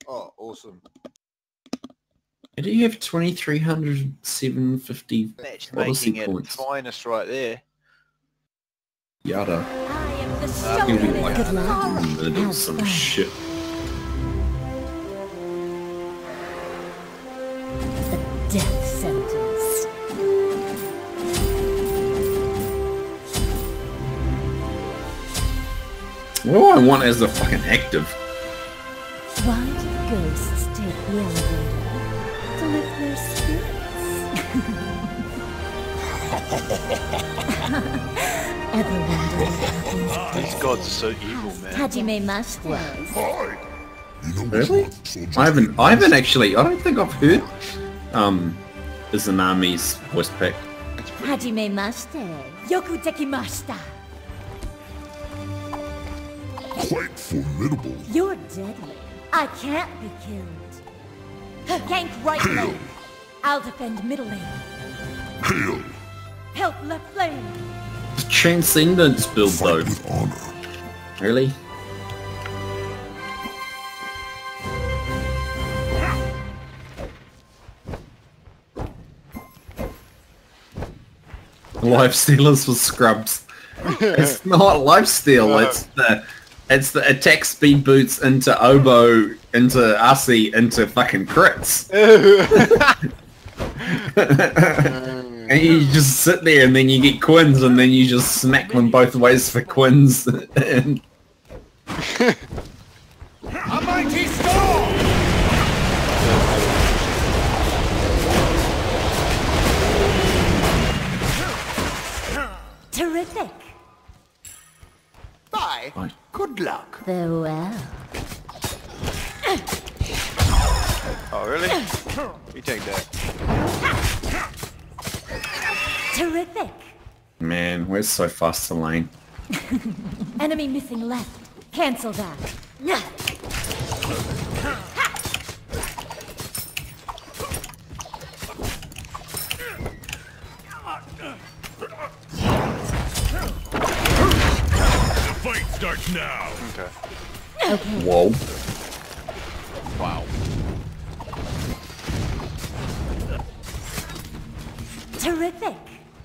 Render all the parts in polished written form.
Oh, awesome. Do you have 2,300, 750 Matchmaking at its finest right there. Yada. I am the Give me stolen like Izanami. a little some shit. The death sentence. All I want is a fucking active. Why do ghosts take the elevator? To lift their spirits. Ever wonder what happens? These gods are so evil, man. Hajime Master. Really? I haven't actually. I don't think I've heard Izanami's voice pack. Hajime Master. Yoku dekimashita. Quite formidable. You're deadly. I can't be killed. Gank right lane. I'll defend middle lane. Hail! Help left lane. The Transcendence build though. Fight with honor. Really? Lifestealers for scrubs. It's not lifesteal, it's the attack speed boots into oboe, into Asi, into fucking crits. And you just sit there and then you get quins and then you just smack them both ways for quins. And A mighty storm! Terrific. Bye. Good luck. Farewell. Oh, really? You take that. Terrific. man, we're so fast to lane. Enemy missing left. Cancel that. The fight starts now. Okay. Whoa. Wow. Terrific.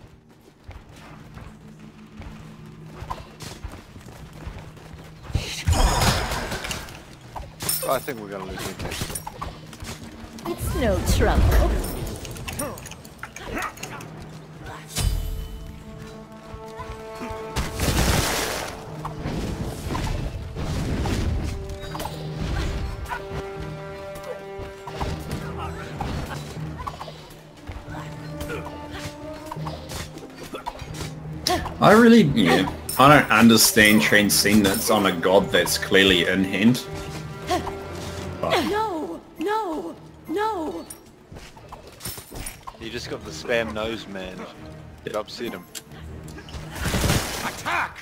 I think we're gonna lose the game. It's no trouble. I really, I don't understand Transcendence on a god that's clearly in hand. No, no, no. You just got the spam nose, man. It upset him. Attack!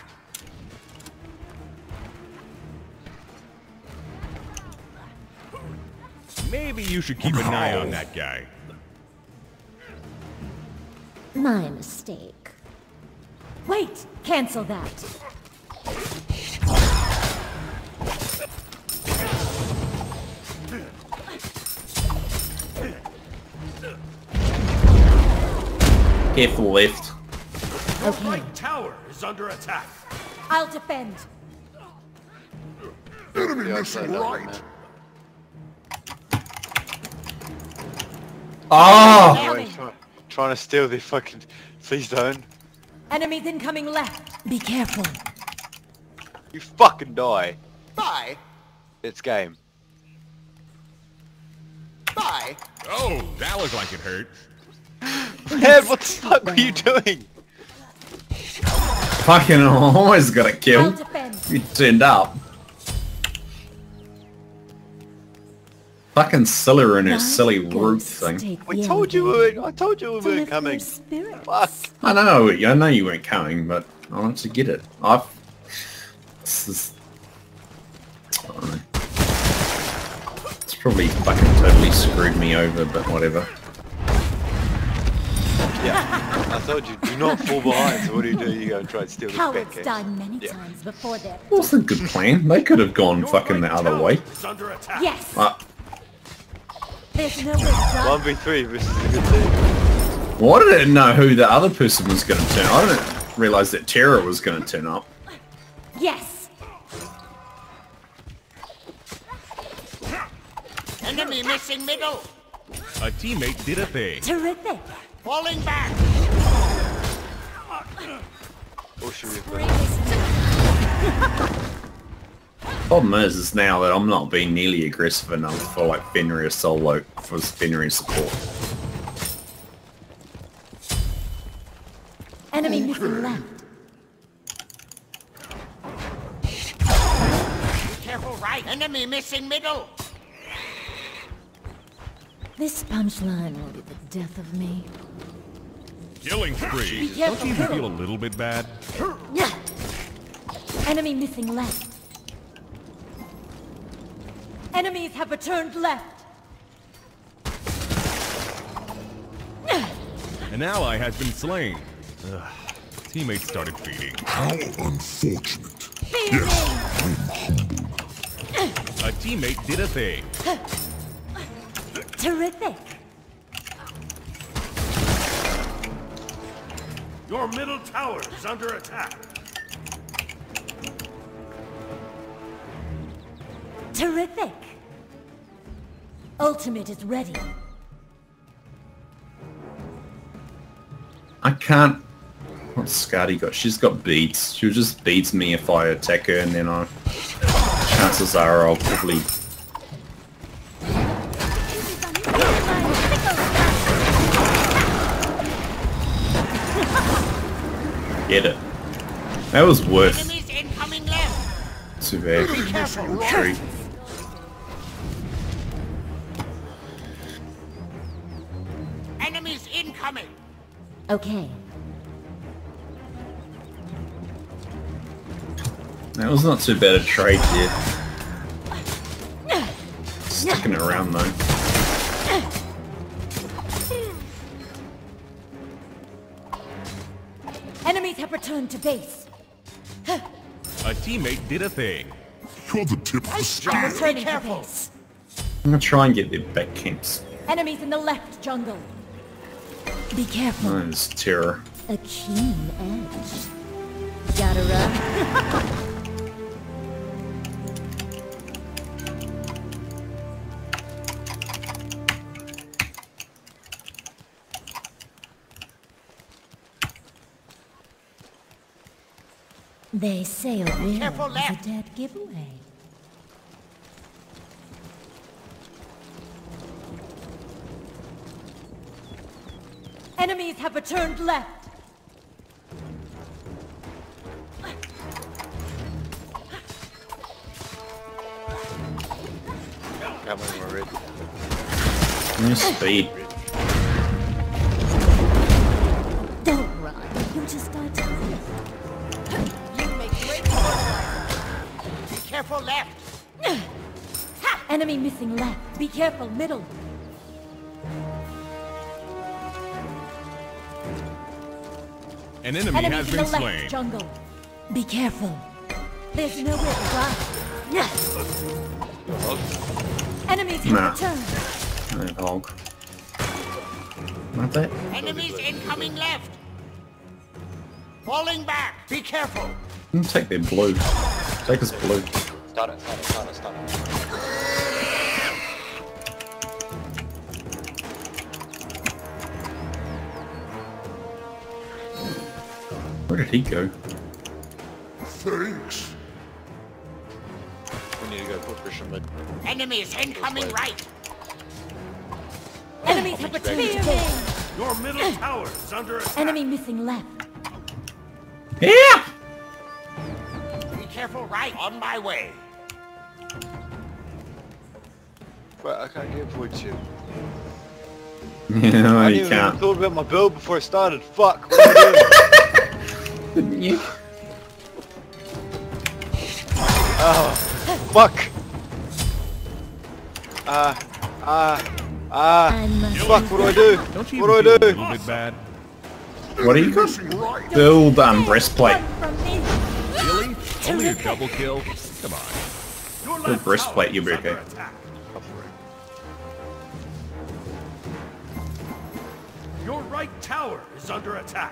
Maybe you should keep an eye on that guy. My mistake. Wait, cancel that. Careful left. Okay, Tower is under attack. I'll defend. Enemy Yeah, missing I'll right. man. Oh! Coming. Trying to steal the fucking... Please don't. Enemies incoming left. Be careful. You fucking die. Bye. It's game. Bye. Oh, that looked like it hurt. Man, what the fuck were you doing? Fucking almost got a I'll kill. defend. You turned up. Fucking Scylla and her silly root thing. I told you we weren't coming. Fuck. I know you weren't coming, but I wanted to get it. This is... I don't know. It's probably fucking totally screwed me over, but whatever. Yeah. I told you, do not fall behind, so what do? You go and try and steal the Cowards back die many times before their... It was a good plan. They could have gone fucking the other way. Is under attack. Yes! There's no way to run. 1v3 versus a good team. Well, I didn't know who the other person was going to turn. I didn't realise that Terra was going to turn up. Yes. Enemy missing middle. A teammate did a thing. Terrific. Falling back. Or should we have Problem is now that I'm not being nearly aggressive enough for like Fenrir solo, for Fenrir support. Enemy missing left. Careful right. Enemy missing middle. This punchline will be the death of me. Killing spree. Be careful, Don't you even middle. feel a little bit bad? Enemy missing left. Enemies have returned left. An ally has been slain. Ugh. Teammates started feeding. How unfortunate. Fear me. A teammate did a thing. Terrific. Your middle tower is under attack. Terrific. Ultimate is ready. I can't... What's Scotty got? She's got beads. She'll just beat me if I attack her, and then chances are I'll probably... Get it. That was worth Enemies incoming left. too bad. Retreat. Enemies incoming. Okay. That was not too bad a trade yet. Sticking around though. Enemies have returned to base. A teammate did a thing. You're the tip of the I'm spear. returning to base. I'm gonna try and get their back camps. Enemies in the left jungle. Be careful. Oh, there's Terror. A keen edge. Gotta run. They say a win Careful is left. a dead giveaway. Enemies have returned left. Got one more red. New speed. Don't run. You'll just die tired. You make great progress. Be careful left. Enemy missing left. Be careful, middle. An enemy Enemies has in the been left slain. jungle. Be careful. There's nowhere to run. Enemies have Nah. returned. No hog. Not that. Enemies incoming left. Falling back. Be careful. I'm gonna take their blue. Take us blue. Start it. Where did he go? Thanks. We need to go put pressure mid. Enemies incoming right. Enemies have returned to base. Your middle tower is under attack. Enemy missing left. Yeah! Be careful right. On my way. But I can't get points here. Yeah, no, I you didn't even can't. thought about my build before I started. Fuck. What am I doing? Didn't you? Oh, fuck. Fuck, what do I do? Don't you What even do I feel a do? little bit bad? What do you got? Build breastplate. Run from me. Really? Only a double kill? Come on. Build breastplate, you'll be okay. Your right tower is under attack.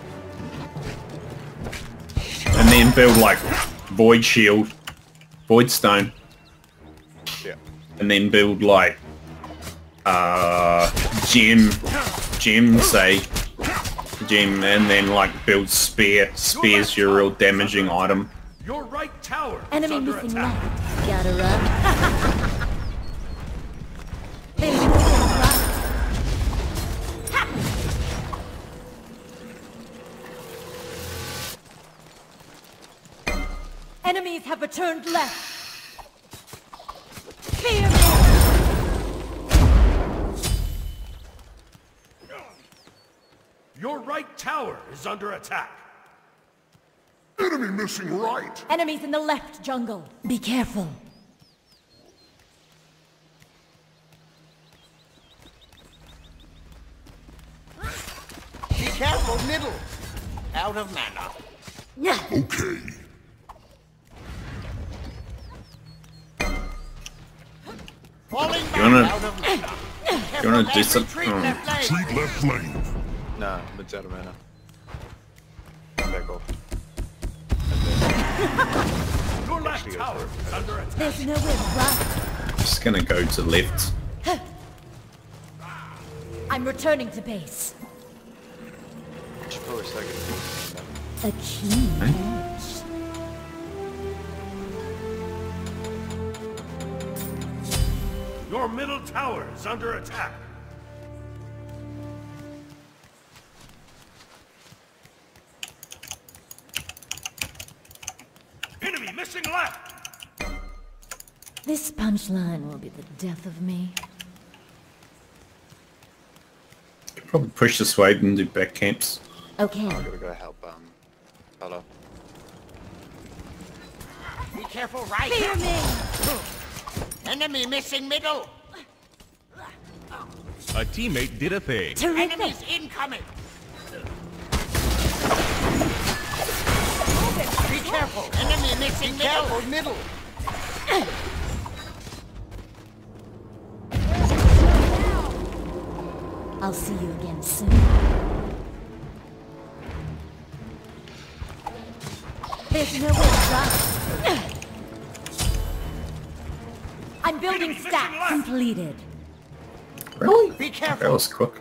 And then build like void shield, void stone. Yeah. And then build like gem, say gem, and then like build spear. Spear's your real damaging item. Your right tower is Enemy under missing attack. left. Gotta run. Enemy missing right. Enemies have returned left. Fear me. Your right tower is under attack. Enemy missing right. Enemies in the left jungle. Be careful. Be careful, middle. Out of mana. Okay. Falling back wanna- out of mana. You wanna do some? Retreat left lane. Treat left lane. Nah, it's out of mana. Back off. Your left tower is under attack. There's nowhere to run. Just gonna go to left. I'm returning to base. Should probably start getting A keen Eh? edge. Your middle tower is under attack. Enemy missing left. This punchline will be the death of me. Probably push this way and do back camps. Okay. I gotta go help, hello. Be careful, right. Fear me. Enemy missing middle. A teammate did a thing. Terrific. Enemies incoming. Be careful. Enemy missing middle. Careful, middle. I'll see you again soon. There's nowhere to run. I'm building Enemy stacks. missing left. Completed. Really? Be careful. That was quick.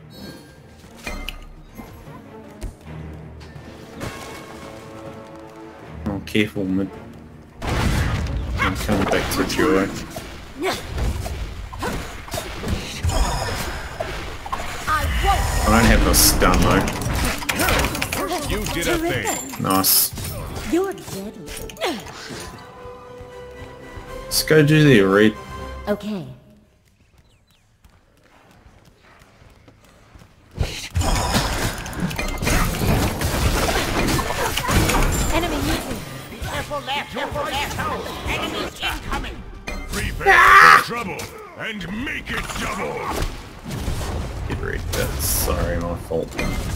Oh, careful, mid. I'm coming back to Joy. I don't have a stun though. You did a thing. Nice. You're deadly. Let's go do the read. Okay. Enemy missing. Be careful, left. Careful, left. Enemies incoming. Prepare for trouble and make it double. Get ready. That's sorry, my fault.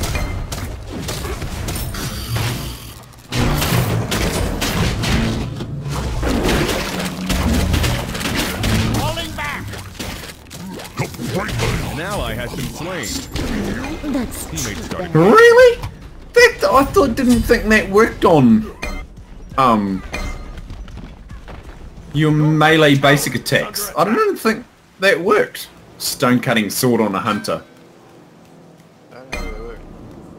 Falling back. Help right lane. Now I have been slain. That's Teammate starting. Really? That I thought didn't think that worked on your melee basic attacks. I didn't think that worked. Stone cutting sword on a hunter. I don't know how they work.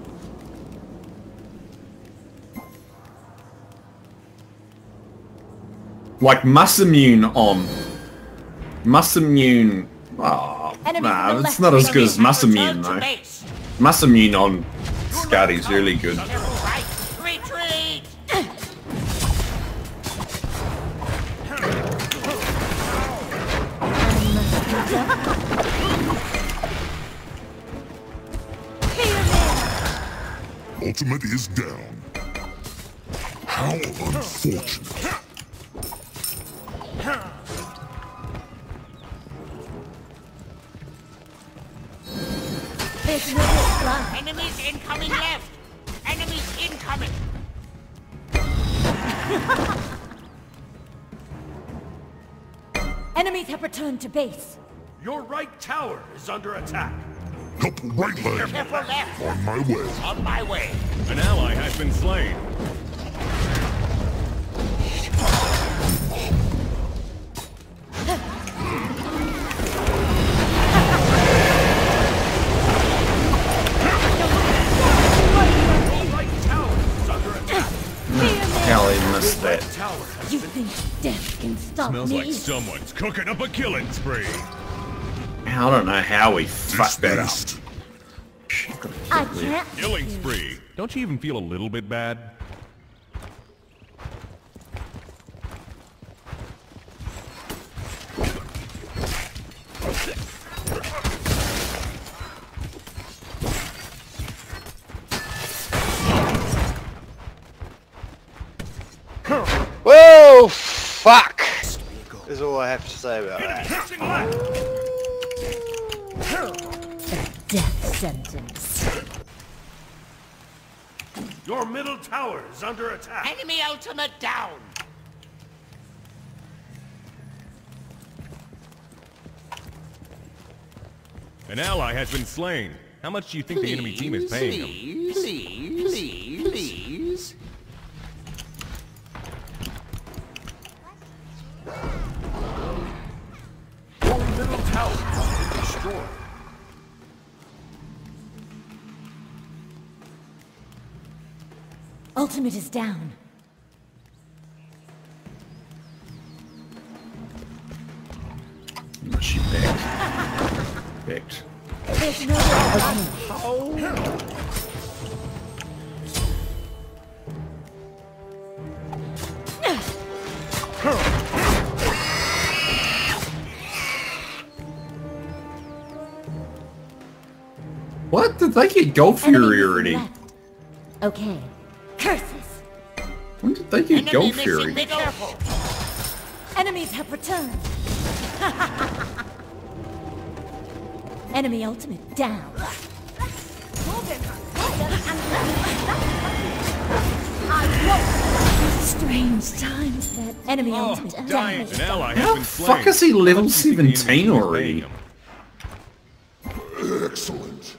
Like Mus Immune on. Mus Immune. Oh, Enemy nah, to the it's left. not as good as Enemies Mus have Immune returned to though. base. Mus Immune on Scotty's really good. Careful, right. Retreat. Ultimate is down. How unfortunate. There's nowhere to run. Enemies incoming left. Enemies incoming. Enemies have returned to base. Your right tower is under attack. Help right leg. Careful left. On my way. On my way. An ally has been slain. How he missed that. You think death can stop Smells me? like someone's cooking up a killing spree. I don't know how he fucked that up. Dismissed. I can't. Killing spree. Don't you even feel a little bit bad? Whoa! Fuck! Is all I have to say about that. Death sentence. Your middle tower is under attack. Enemy ultimate down. An ally has been slain. How much do you think the enemy team is paying him? Please. Your middle tower has been destroyed. Ultimate is down. She backed. Backed. There's no way. What? Did they get Gold Fury already? Okay. Curses. When did they get Gold Enemy Fury? missing. Be careful. Enemies have returned. Enemy ultimate down. Strange times that enemy ultimate down. An ally How has the been slain. fuck is he How level much do you think the 17 enemy team is paying already? him? Excellent.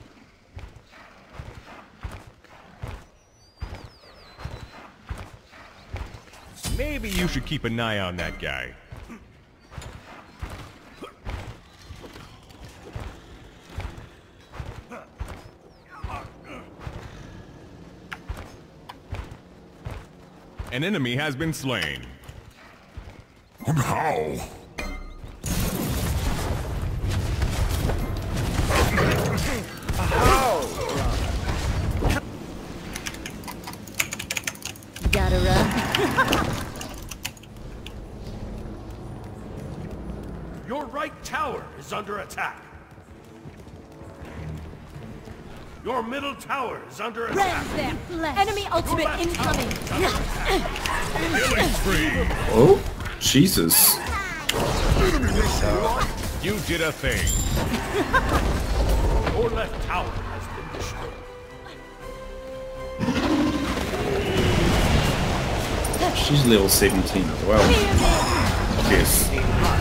Maybe you should keep an eye on that guy. An enemy has been slain. And how? Gotta run. Your right tower is under attack. Your middle tower is under attack. Rend their flesh. Enemy ultimate incoming. Killing spree. Oh, Jesus. You did a thing. Your left tower has been destroyed. She's level 17 as well. Yes.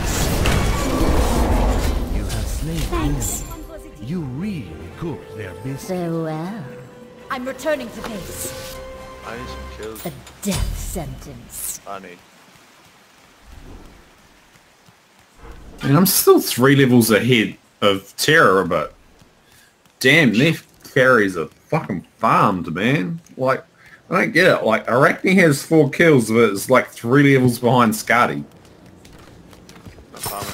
You have slain Thanks. You really cooked their biscuits. Farewell. I'm returning to base. I need some kills. A death sentence. I need. And I'm still 3 levels ahead of Terra, but damn, their carries are fucking farmed, man. Like, I don't get it. Like, Arachne has 4 kills, but it's like 3 levels behind Skadi. No farming.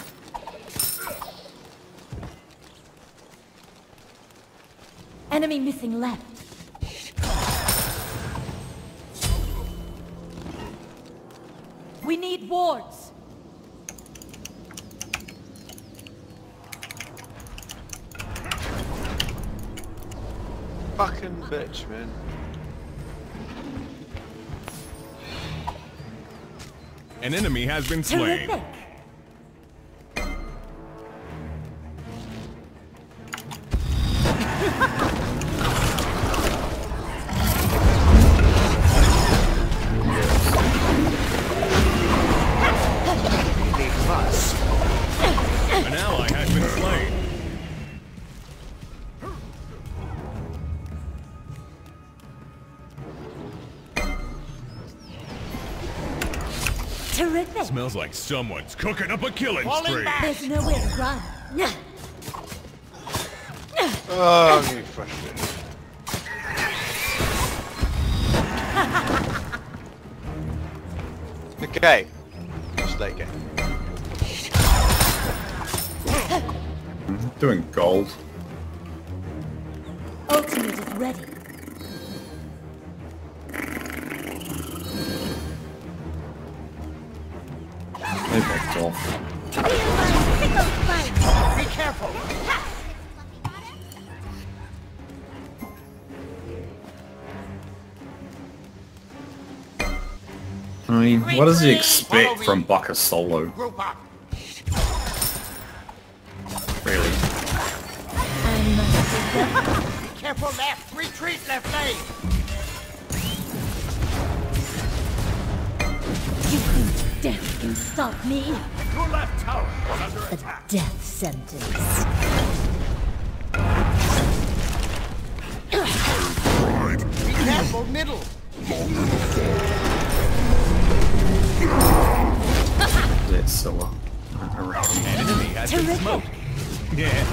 Enemy missing left. We need wards. Fucking bitch, man. An enemy has been slain. Terrific. An ally has been slain. Smells like someone's cooking up a killing Falling spree. back. There's nowhere to run. Oh, I'm getting frustrated. Okay. Just like it. Doing gold. Ultimate is ready. They backed off. Be careful. I mean, what does he expect from Bucker Solo? Group up. Really? Be careful left. Retreat left lane. You think death can stop me? Your left tower is under A attack. death sentence. Be careful middle. That's Scylla. Around. An enemy has been Terrific. smoked. Yeah.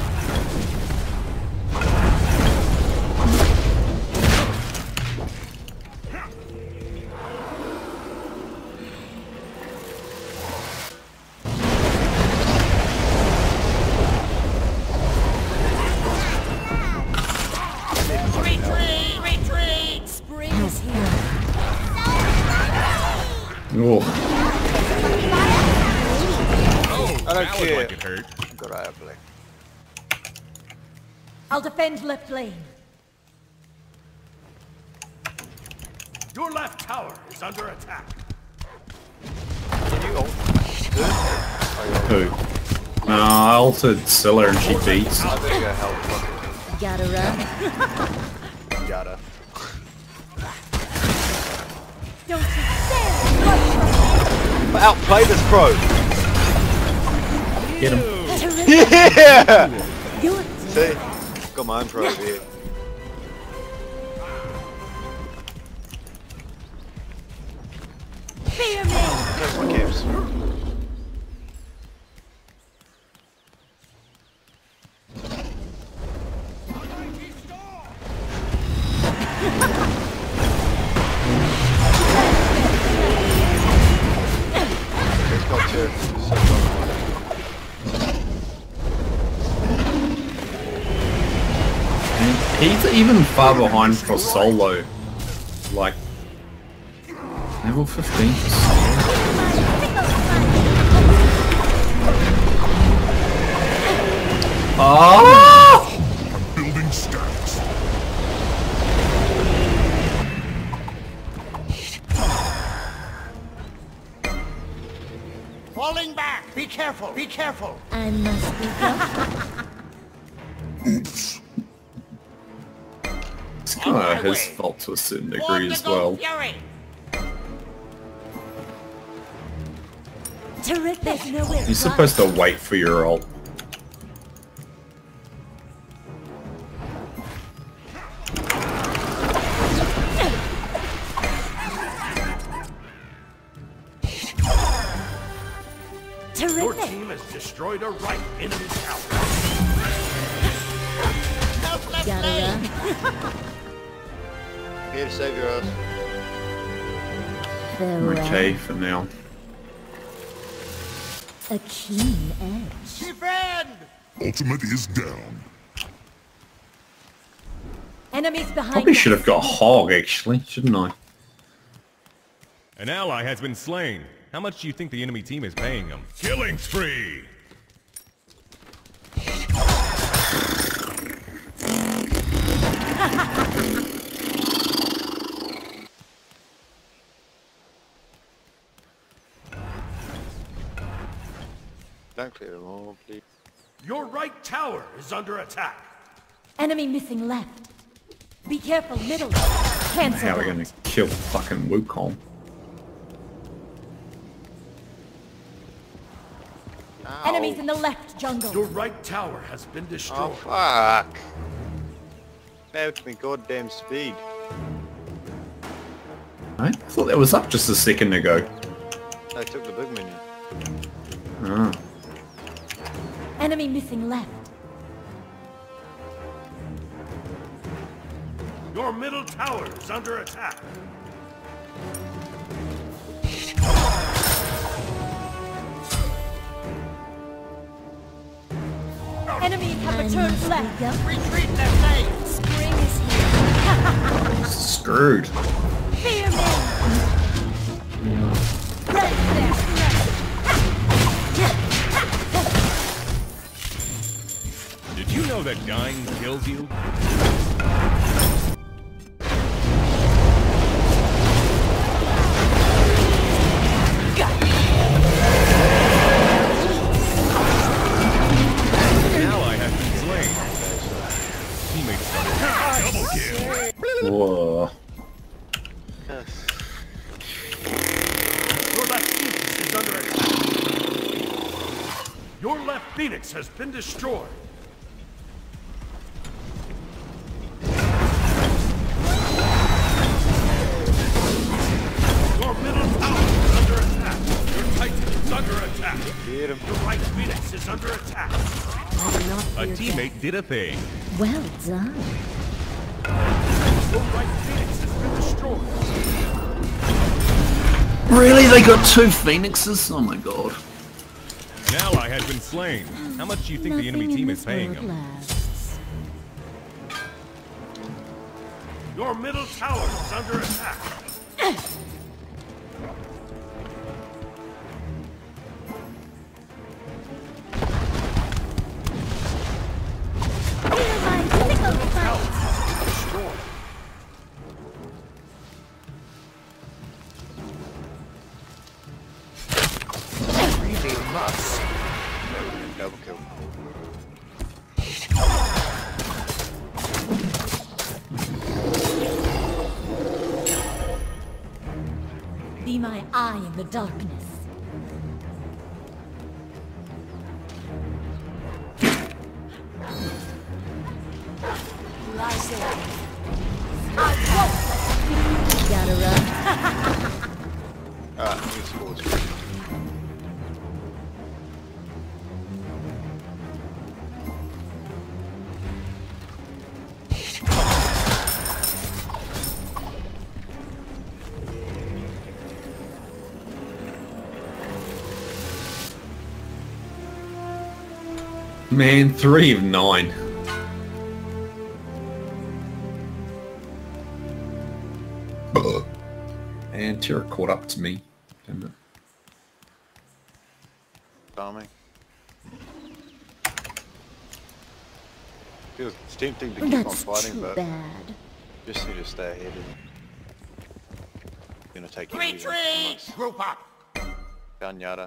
Retreat. Retreat. Spring is here. Oh, Oh, I don't that looked care. like it hurt. God, I have play. I'll defend left lane. Your left tower is under attack. Can you ult? who? I altered Scylla and she beats. I better go help. Fuck Gotta run. it. Gotta. Don't you dare! But outplay this pro. Get him. Terrific. Yeah! Good. See? Got my own pro over here. Fear me. That's my camps. Let's go to And he's even far behind for solo. Like, level 15 for solo. Oh! Building stats. Falling back. Be careful. Be careful. I must be gone. Oops. It's kind of his fault to a certain degree as well. Fury. Terrific. There's nowhere to You're run. supposed to wait for your ult. Your Terrific. team has destroyed a right enemy tower. Help left Gotta lane. run. here to save your ass. Farewell. Okay, for now. A keen edge. Defend. Ultimate is down. Enemies behind Probably us. should have got Hog, actually, shouldn't I? An ally has been slain. How much do you think the enemy team is paying them? Killing spree! Don't clear them all, please. Your right tower is under attack. Enemy missing left. Be careful, middle. Cancel. How are we that. gonna kill fucking Wukong? Enemies in the left jungle. Your right tower has been Oh destroyed. fuck! Out me goddamn speed. I thought that was up just a second ago. I took the big minion. Oh. Enemy missing left. Your middle tower is under attack. Enemies have returned left. Retreat left lane. Spring is here. Screwed. Fear me. Right there. Did you know that dying kills you? An ally has been slain. Teammates started. Double kill. Whoa. Yes. Your left phoenix is under attack. Your left phoenix has been destroyed. Your middle tower is under attack. Your titan is under attack. Get him. Your right phoenix is under attack. I do not A fear teammate did a thing. death. Well done. Your right phoenix has been destroyed. Really? They got 2 phoenixes? Oh my god. An ally has been slain. How much do you think the enemy Nothing in team is this paying world them? lasts. Your middle tower is under attack. Fear my tickle fight. Destroyed. Really must. Double kill. Be my eye in the darkness. Lies there. Gotta run. Ah, he scores. Man, 3 of 9. And Tira caught up to me. Damn it. Charming. Feels it's tempting to keep on That's fighting, too but bad. just need to stay ahead and gonna take it easy. Retreat. Group up. Found Yada.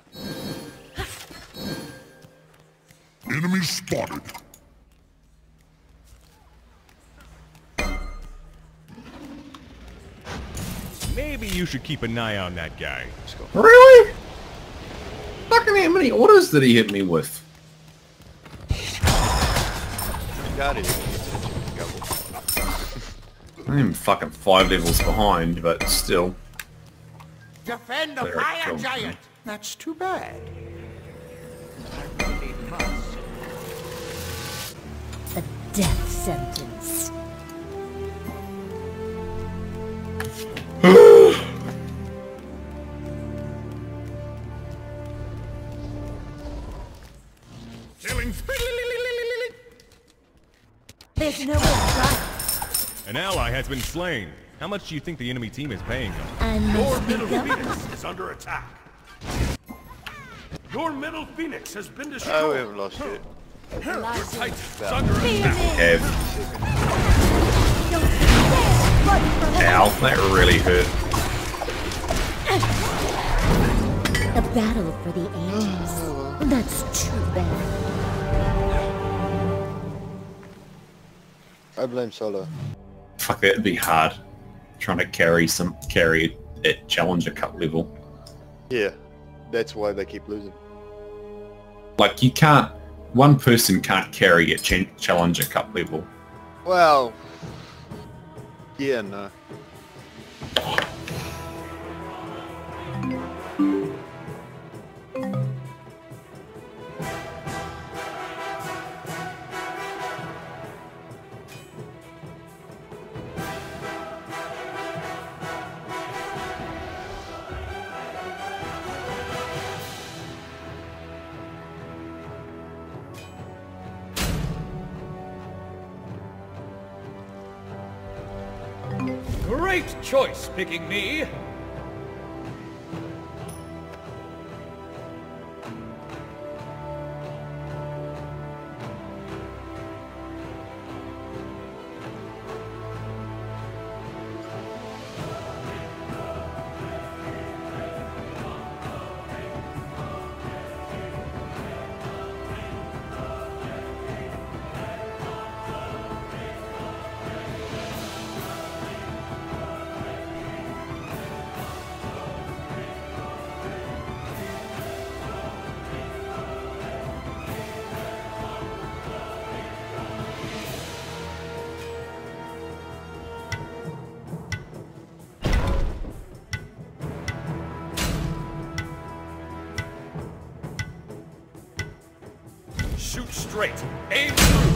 Enemy spotted. Maybe you should keep an eye on that guy. Let's go. Really? Fucking how many orders did he hit me with? Got it. I am fucking 5 levels behind, but still. Defend the There it fire goes. giant. That's too bad. I really must. A death sentence. Killing spree. There's nowhere to run. An ally has been slain. How much do you think the enemy team is paying them? I Your must middle be gone. phoenix is under attack. Your middle phoenix has been Oh, we destroyed. haven't lost yet. Your titan is under Fear attack. me. Ev. Don't dare run from it. Ow, that really hurt. A battle for the ages. That's too bad. I blame Solo. Fuck, it'd be hard trying to carry at Challenger Cup level. Yeah, that's why they keep losing. Like, you can't... One person can't carry at Challenger Cup level. Well, yeah, no. Great choice picking me. Shoot straight. Aim through.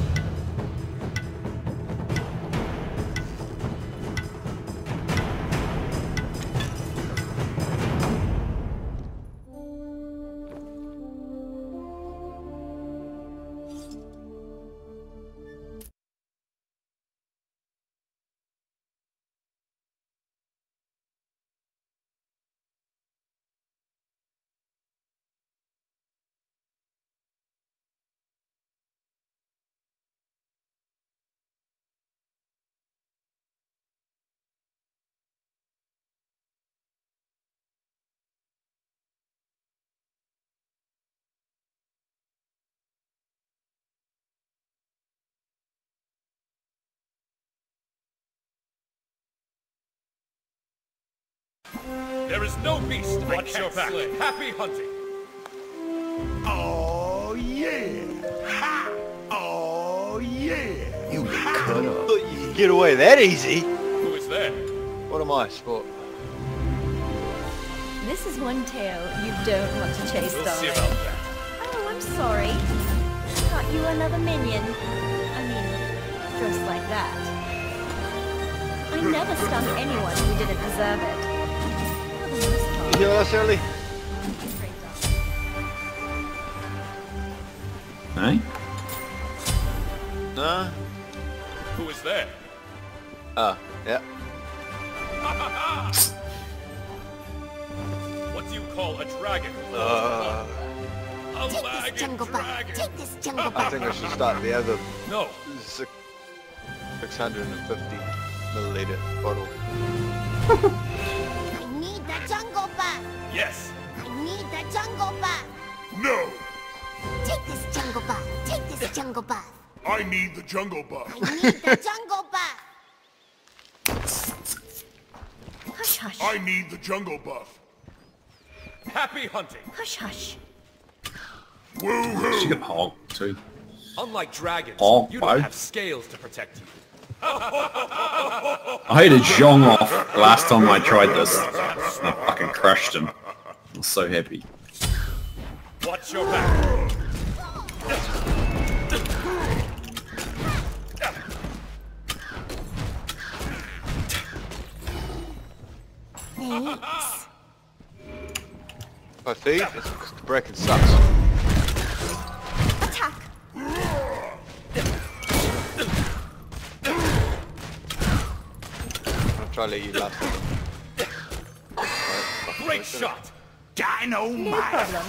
There is no beast I can't slay. Happy hunting. Oh yeah! Ha! Oh yeah! You cut up. You get away that easy. Who is there? What am I, sport? This is one tail you don't want to chase, We'll see darling. about that. Oh, I'm sorry. Thought you were another minion. I mean, dressed like that. I never stung anyone who didn't deserve it. For the most part. You hear us early? Eh? Nah. Who is there? Yeah. What do you call a dragon? A lagging dragon. Take this jungle I think I should start the other No. 650 milliliter bottle. I need the jungle bath. Yes. I need the jungle bath. No! Take this jungle bath. Take this jungle bath. I need the jungle buff. I need the jungle bath. Hush, hush. I need the jungle buff. Happy hunting. Hush, hush. She Woohoo! got hog too. Unlike dragons, Oh, you wow. don't have scales to protect you. I had a Zhong off last time I tried this. And I fucking crushed him. I was so happy. Watch your back. Thanks. If I feed, it's the bracken sucks. Attack. I'll try to let you last. Great shot. No Dynamite! problem.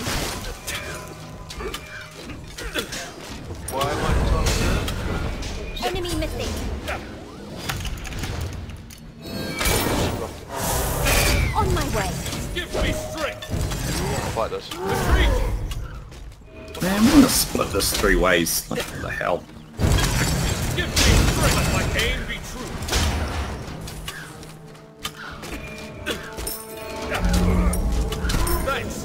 Why am I talking? Enemy missing. On my way. Give me strength. Fight this. Retreat. Man, I'm gonna split this 3 ways. What the hell? Give me strength. Let my aim be true. Thanks.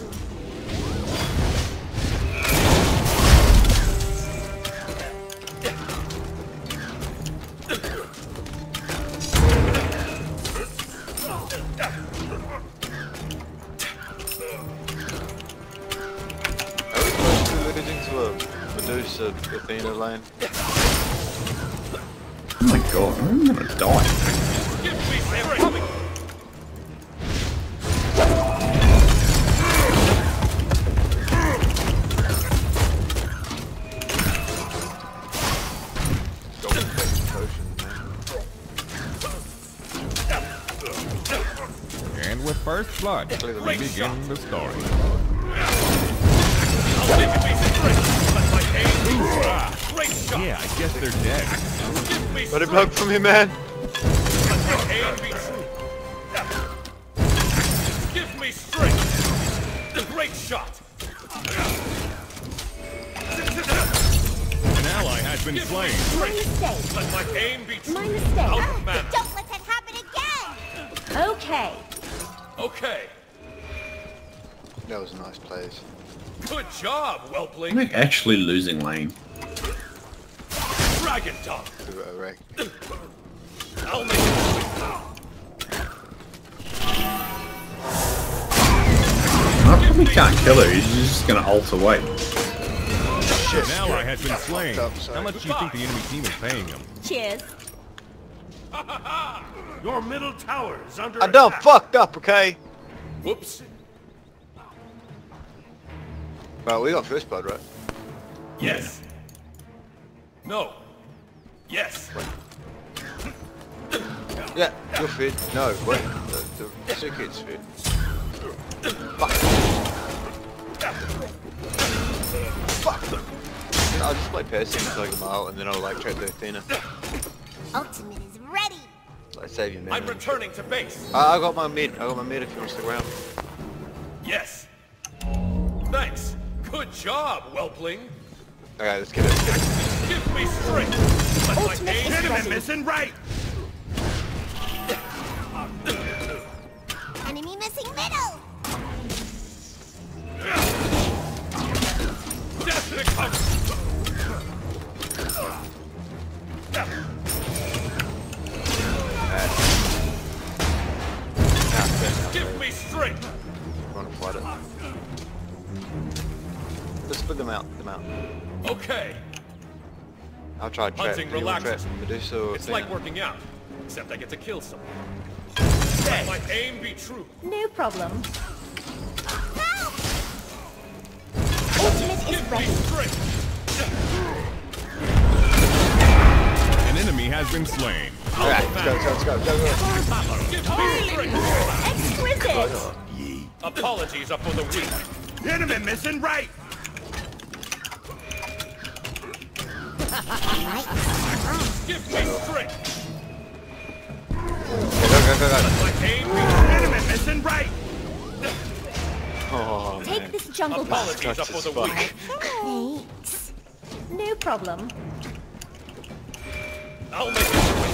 Are we close to losing to a Medusa Athena lane? Oh my god, I'm gonna die. Give me strength. Golden potion, man. first blood. We begin the story. I'll make it basic break. Let my aim. Great shot. Yeah, I guess they're dead. Give me Got a strength. bug from him, man. Let my aim be true. Give me strength. Great shot. An ally has been slain. My mistake. Let my aim be true. My mistake. Out of mana. Don't let that happen again! Okay. Okay. That was nice plays. Good job, I Whelpling. think actually losing lane. Dragon Dog. Do a wreck. I'll make it. I probably can't kill her, he's just gonna ult away. An ally has been slain. Fucked up, sorry. How much do you think the enemy team is paying him? Cheers. Your middle tower is under I done attack. fucked up, okay? Whoops. Well, we got first blood, right? Yes. No. Yes. Yeah, you're fit. No, wait. The circuit's fit. Fuck. Fuck. I'll just play passing until I get my ult and then I'll like trap the Athena. Ultimate is ready. Like save you, man. I'm returning to base. I got my mid. I got my mid if you want to stick around. Yes. Thanks. Good job, Whelpling. Okay, let's get it. Let's get it. Give me strength. Let my Ultimate aim is be ready. Missing right. Enemy missing middle. death becomes. Give me strength. Want to fight it? Let's put them out. Okay. I'll try trap. Hunting You want trap relaxes. Medusa or It's Athena? like working out, except I get to kill someone. Let my aim be true. No problem. Ultimate is Give me ready. strength. An enemy has been slain. Alright, let's go. Give me strength. Exquisite. Apologies are for the weak. Enemy missing right. Give me strength. Go. Let my aim be Enemy missing right. Oh, Take man. this jungle buff. Apologies are for the Fuck. weak. Thanks. No problem. I'll make it.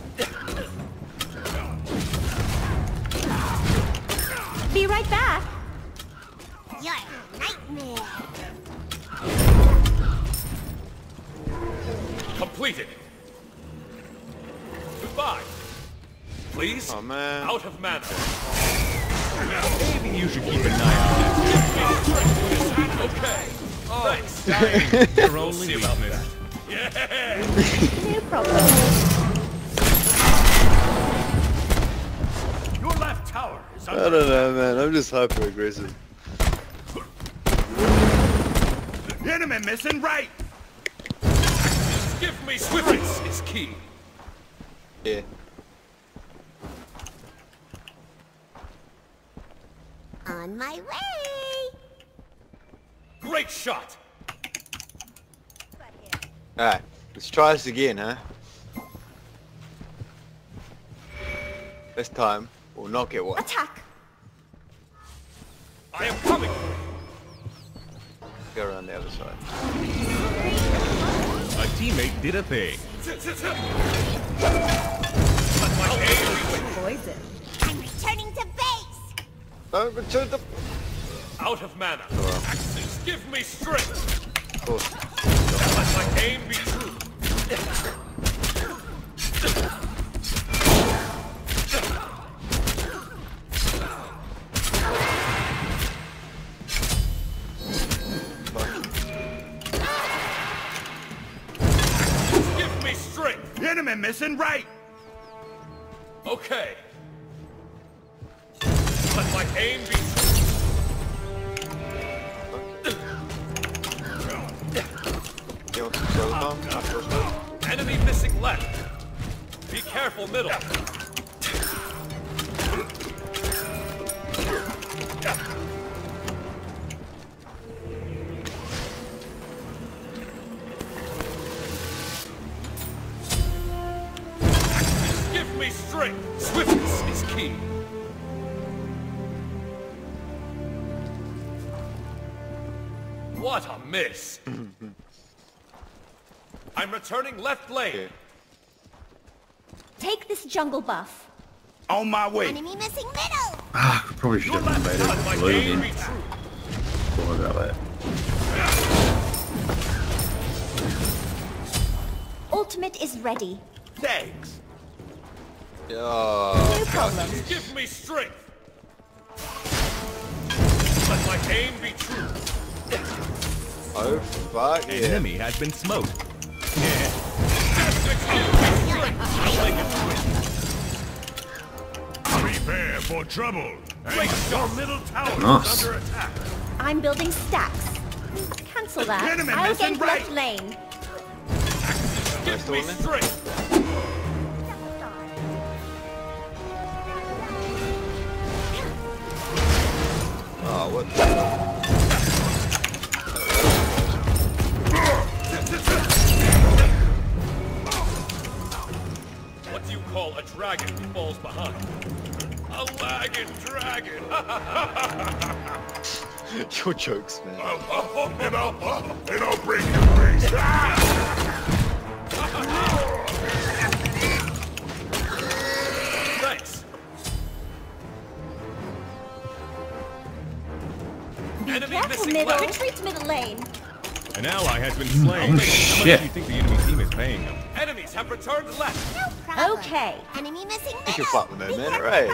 Be right back. You're a nightmare. Completed. Goodbye. Please. Oh, man. Out of mana. Maybe you should keep an eye Okay. Thanks. on it. Your We'll only see about weakness. Yeah. No problem. Your left tower is I under don't know, man. I'm just hyper aggressive. Enemy missing right. Give me swiftness is key. Yeah. On my way. Great shot. Alright, let's try this again, huh? This time, we'll not get one. Attack. I am coming. Go around the other side. A teammate did a thing. Let my aim be Poison. I'm returning to base. Oh, return the... out of mana. Axes, give me strength. Of course. Let my aim be true. Give me strength. Enemy missing right. Okay. Let my aim be true. You want some solar bomb? After us, mate? Enemy missing left. Be careful, middle. strength. Swiftness is key. What a miss. I'm returning left lane. Okay. Take this jungle buff. On my way. Enemy missing middle. Ah, probably should have made Let my it blue aim then. be true. Thought about that. Ultimate is ready. Thanks. No problem. Give me strength. Let my aim be true. Oh fuck An yeah. enemy has been smoked. Prepare for trouble. And your middle tower Nice. is under attack. I'm building stacks. Cancel that. Enemy I'll missing gank right. left lane. Give me strength. Oh, what the fuck? What do you call a dragon who falls behind? A lagging dragon. Your jokes, man. And I'll break your face. Thanks. Enemy Careful, missing middle. left. Retreat to middle lane. An ally has been slain. Oh, How much shit. do you think the enemy team is paying them? Enemies have returned left. No problem. Okay. Enemy missing You middle. can fuck with Be that, man, careful, right?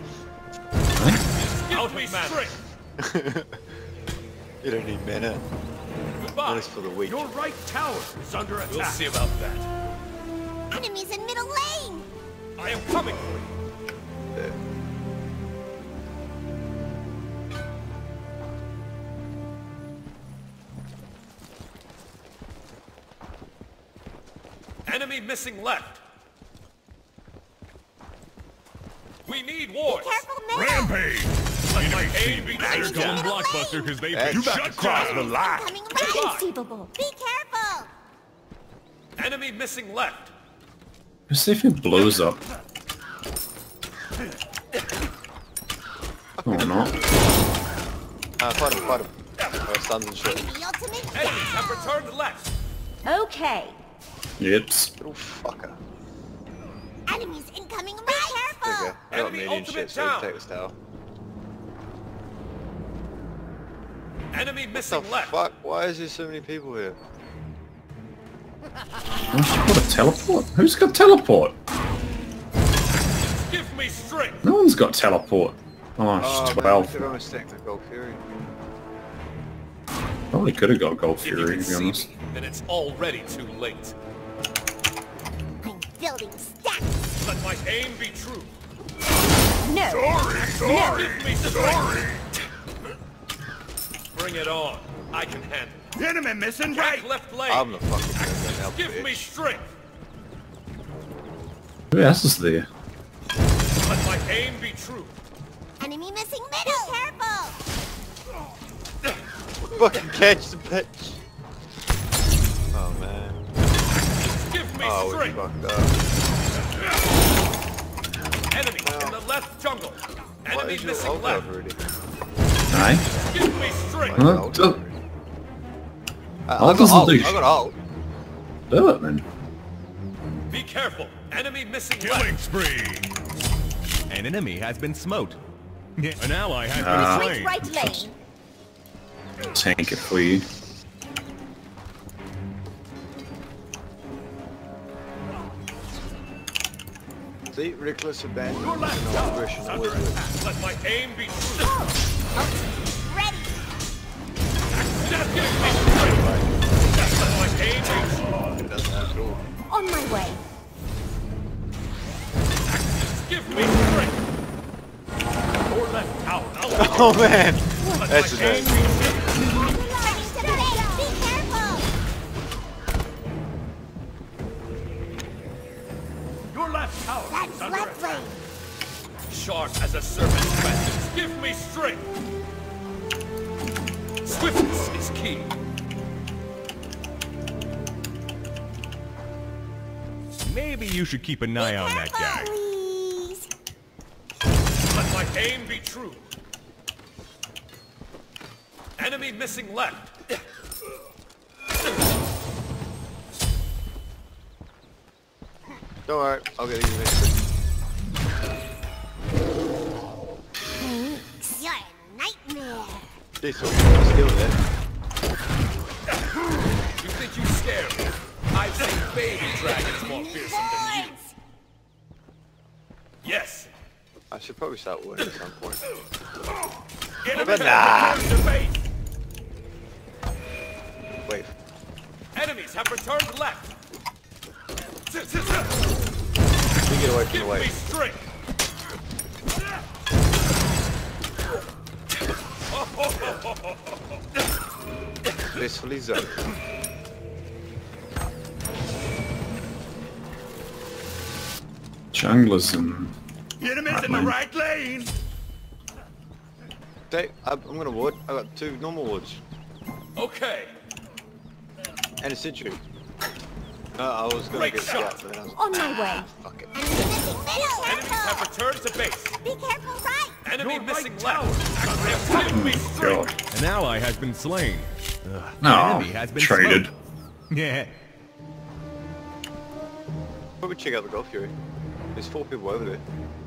Give me strength. You don't need mana. Goodbye. That is for the weak. Your right tower is under We'll attack. see about that. Enemies in middle lane. I am coming for you. Yeah. Enemy missing left. We need wars. Careful, middle. Rampage. Let my aim be They're true. going blockbuster because they've Hey, been you Shut cross the line. Coming right. Inconceivable. Be careful. Enemy missing left. Let's see if it blows up. Oh, not. Fight him, fight him. Oh, stuns and shit. Enemy ultimate Enemies have down. returned left. Okay. Yips. Little fucker. Enemies incoming right. Be Okay. careful. I got Enemy medium ultimate shit, so I down. can take this tower. Enemy The missing left. fuck? Why is there so many people here? Oh, she's got a teleport? Who's got teleport? Give me strength. No one's got teleport. Oh, she's Man, I 12. could almost take the Gold Fury. Probably could have got Gold If you Fury, can to be see honest. me, then it's already too late. I'm building stacks. Let my aim be true. No. Sorry. Give me strength. Bring it on. I can handle it. Enemy missing right. Back left lane. I'm the fucking president now, Give me bitch. strength. Who else is there? Let my aim be true. Enemy missing middle. Be careful. Fucking catch the bitch. Oh man. Give me Oh, we strength. fucked up. Enemy in the left jungle. What Enemy is your missing ult left. already? Aye? Give me strength. Huh? Ult Do, already. I got doesn't ult. do I got ult. do it, then. Be careful. Enemy missing killing left. spree. An enemy has been smote. An ally has Ah. been Retreat slain. right lane. Tank it for you. See, reckless abandon. Your left No tower aggression, is always under good. attack. Let my aim be true. Ready. Just give me strength. Let my aim be true. It doesn't have it all. On my way. Give me strength. Your left tower. Oh man! Let That's my a aim nice. be true. Ready to play. Be careful. Your left tower That's is under left attack. lane. Sharp as a serpent's crest. Give me strength. Swiftness is key. Maybe you should keep an eye on that guy. Let my aim be true. Enemy missing left. Don't worry, I'll get these eventually. You're a nightmare. Decent, still there. You think you scared me? I've seen baby dragons more fearsome than you. Yes. I should probably start winning at some point. Enemy But nah. returned to base. Wait. Enemies have returned left. You get away from Give the me wave. strength. Blissfully zoned. Junglers and... Enemies in the right lane. Dave, I'm gonna ward. I got 2 normal wards. Okay. And a sentry. I was gonna Great get shot. scout, but then I was On my way. fuck it. Enemies have returned to base. Be careful, right? Enemy Your missing right left. Give me strength. God. An ally has been slain. An No, enemy has been traded. smoked. Yeah. Probably check out the Golf Fury. There's 4 people over there.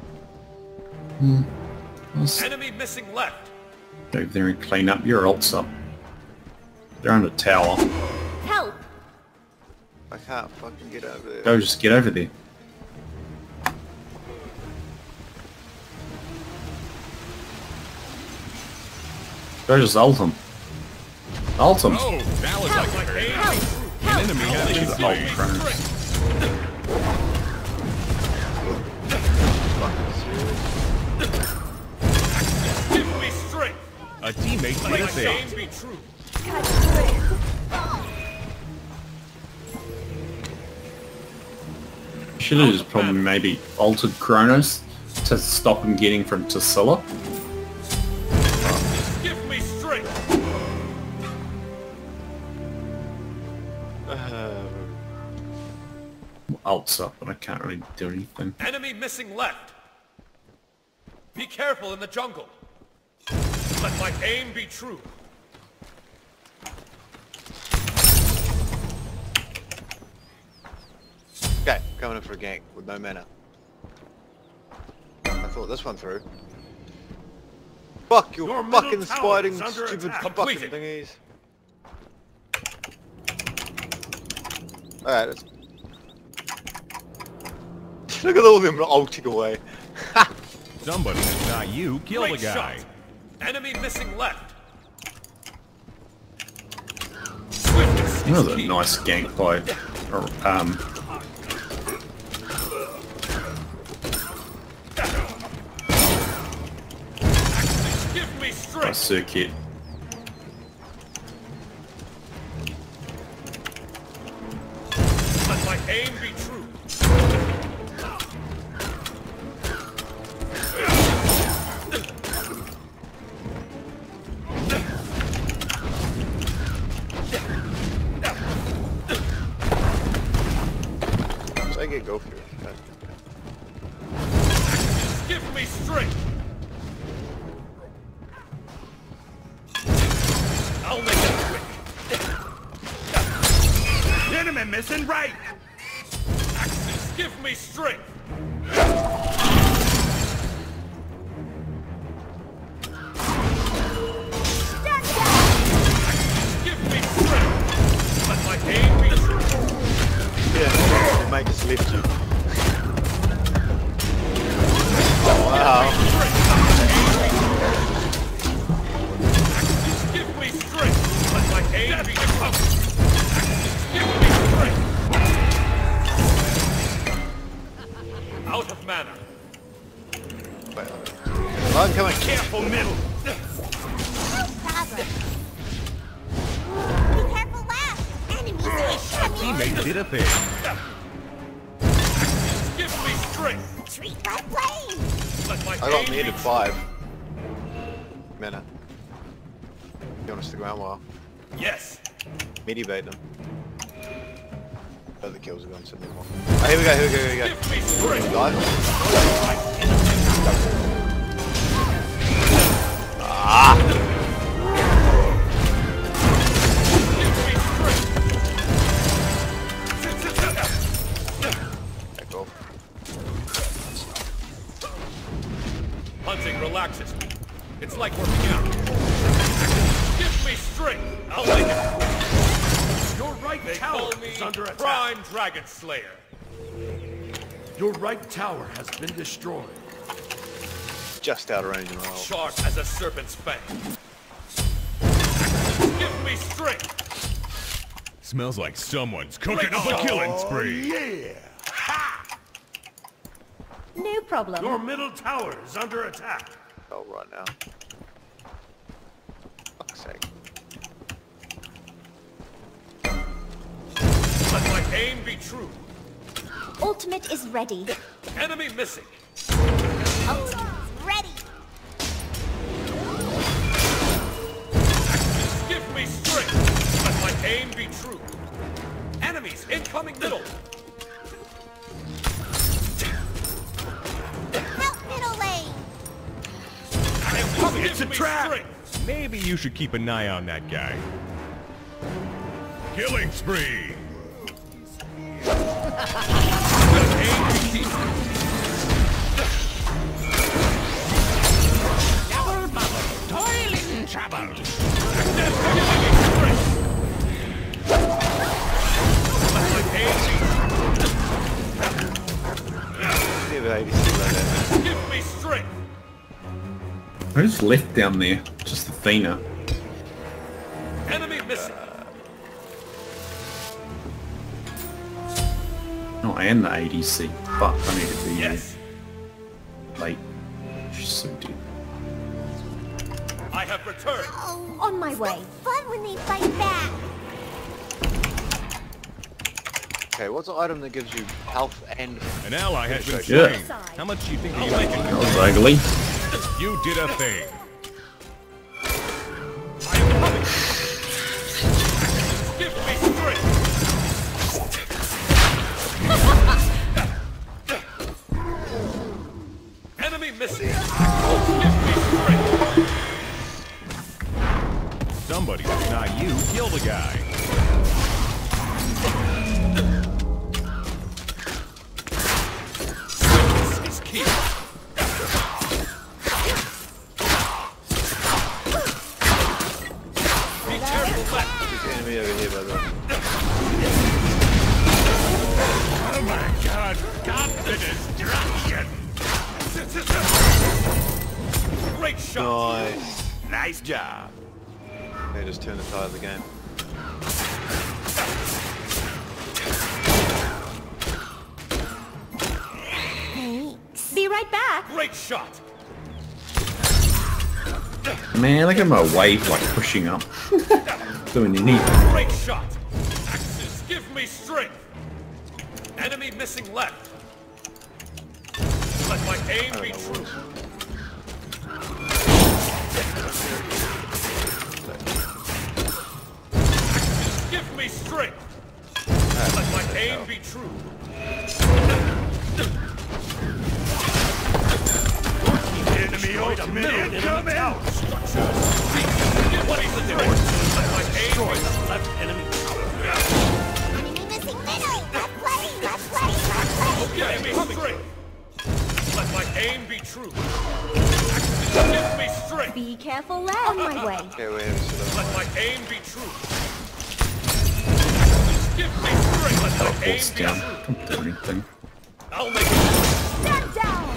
Let's Enemy missing left. go over there and clean up your ults up. They're on the tower. Help! I can't fucking get over there. Go, just get over there. Go, just ult him. Ult him. Oh, that was like a very An enemy has been Ult slain. Kronos. Fucking serious. Give me strength. A teammate Let made a my save. aim be true. Should have just probably maybe altered Kronos to stop him getting from Tassila. Give me strength. Ults up, but I can't really do anything. Enemy missing left. Be careful in the jungle. Let my aim be true. Okay, coming in for a gank with no mana. I thought this one through. Fuck your Your middle fucking tower spiting is under stupid attack. fucking Completed. thingies. Alright, let's... Look at all of them ulting away. Somebody, not you, kill the Great guy. shot. Enemy missing left. Swiftness That is was a key. nice gank by Give me by strength. Circuit. Let my aim be true. So I get go for it. Okay. Give me strength. I'll make it quick. Enemy missing right. Axes, give me strength. Give me strength. Let my aim be true. Yeah, they make us lift you. Oh, wow. Axes, give me strength. Let my aim be true. Axes, give me strength. Out of mana. Wait, I'm coming. Careful middle. Be careful, left. Enemies are Teammate did a thing. Give me strength. treat my plane. Let my I got aim me be to true. 5 mana. You want to stick around a while? Yes. Midi-bait them. Oh, the kills are going to me more. Oh, here we go, here we go, here we go. Give me strength. Guys. Looks like working out. Give me strength. I'll make it. Your right They tower call me is under attack. Prime Dragon Slayer. Your right tower has been destroyed. Just out of range and roll. Sharp as a serpent's fang. Give me strength. Smells like someone's cooking up a killing spree. Yeah! No problem. Your middle tower is under attack. Oh, right now. Fuck's sake. Let my aim be true. Ultimate is ready. Enemy missing. Ultimate ready. Give me strength. Let my aim be true. Enemies incoming middle. Help middle lane. I am coming. It's a Give me trap. strength. Maybe you should keep an eye on that guy. Killing spree. Let aim be decent. Double bubble, toil in trouble. Give me strength. Let my aim Yeah, but ADC right there. be. Give me strength. Who's left down there? Just Athena. Enemy missing. Oh, and the ADC. Fuck, I need to be Yes. late. She's so dead. I have returned. Oh, on my way. Fun when they fight back. Okay, what's an item that gives you health and... An ally has been Yeah. slain. How much do you think the enemy can That do? was ugly. You did a thing. I am coming. Give me strength. Enemy missing. Give me strength. Somebody that's not you killed a guy. This is key. Be careful, left. There's an enemy over here, by the way. Oh my god, stop the destruction! Great shot. Nice. Nice job. They just turned the tide of the game. Be right back. Great shot. Man, look at my wave like pushing up. Doing your knee. Great shot. Axes, give me strength. Enemy missing left. Let my aim be true. Axes, give me strength. Let my aim be true. Enemy ultimate incoming! What is the difference? Let my aim be true. Left enemy tower. Enemy missing middle. Left play. Left play. Left play. Give me strength. Let my aim be true. Give me strength. Be careful left. On my way. Okay, wait, so Let my aim be true. Give me strength. Let my aim Teleports be down. true. Don't do anything. I'll make it. Stand down.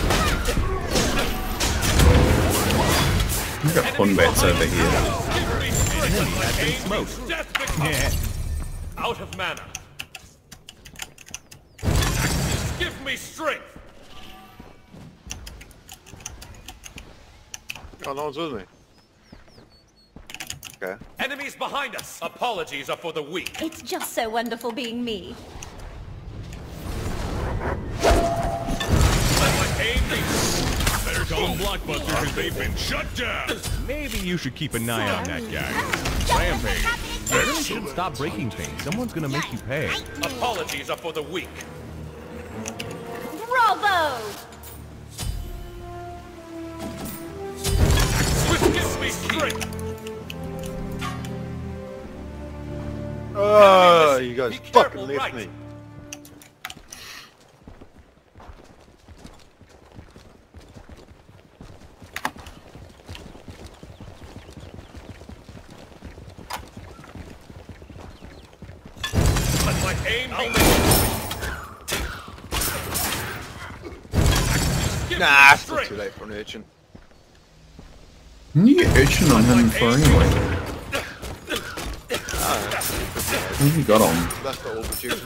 We've got Conquest over here. Give me strength. Let my been aim be smoked. true. Death becomes out of mana. Give me strength. Oh, no one's with me. Okay. Enemies behind us. Apologies are for the weak. It's just so wonderful being me. Let my aim be true. Better call them blockbusters because they've been shut down. Maybe you should keep an eye on that guy. Rampage. You really should stop breaking things. Someone's gonna make you pay. Apologies are for the weak. Bravo! Swift gives me strength. Oh, missing. you guys Be fucking careful, left right. me. my aim be Nah, it's still too late for an urchin. You get urchin on him for anyway. What have you got on? That's got all the juice.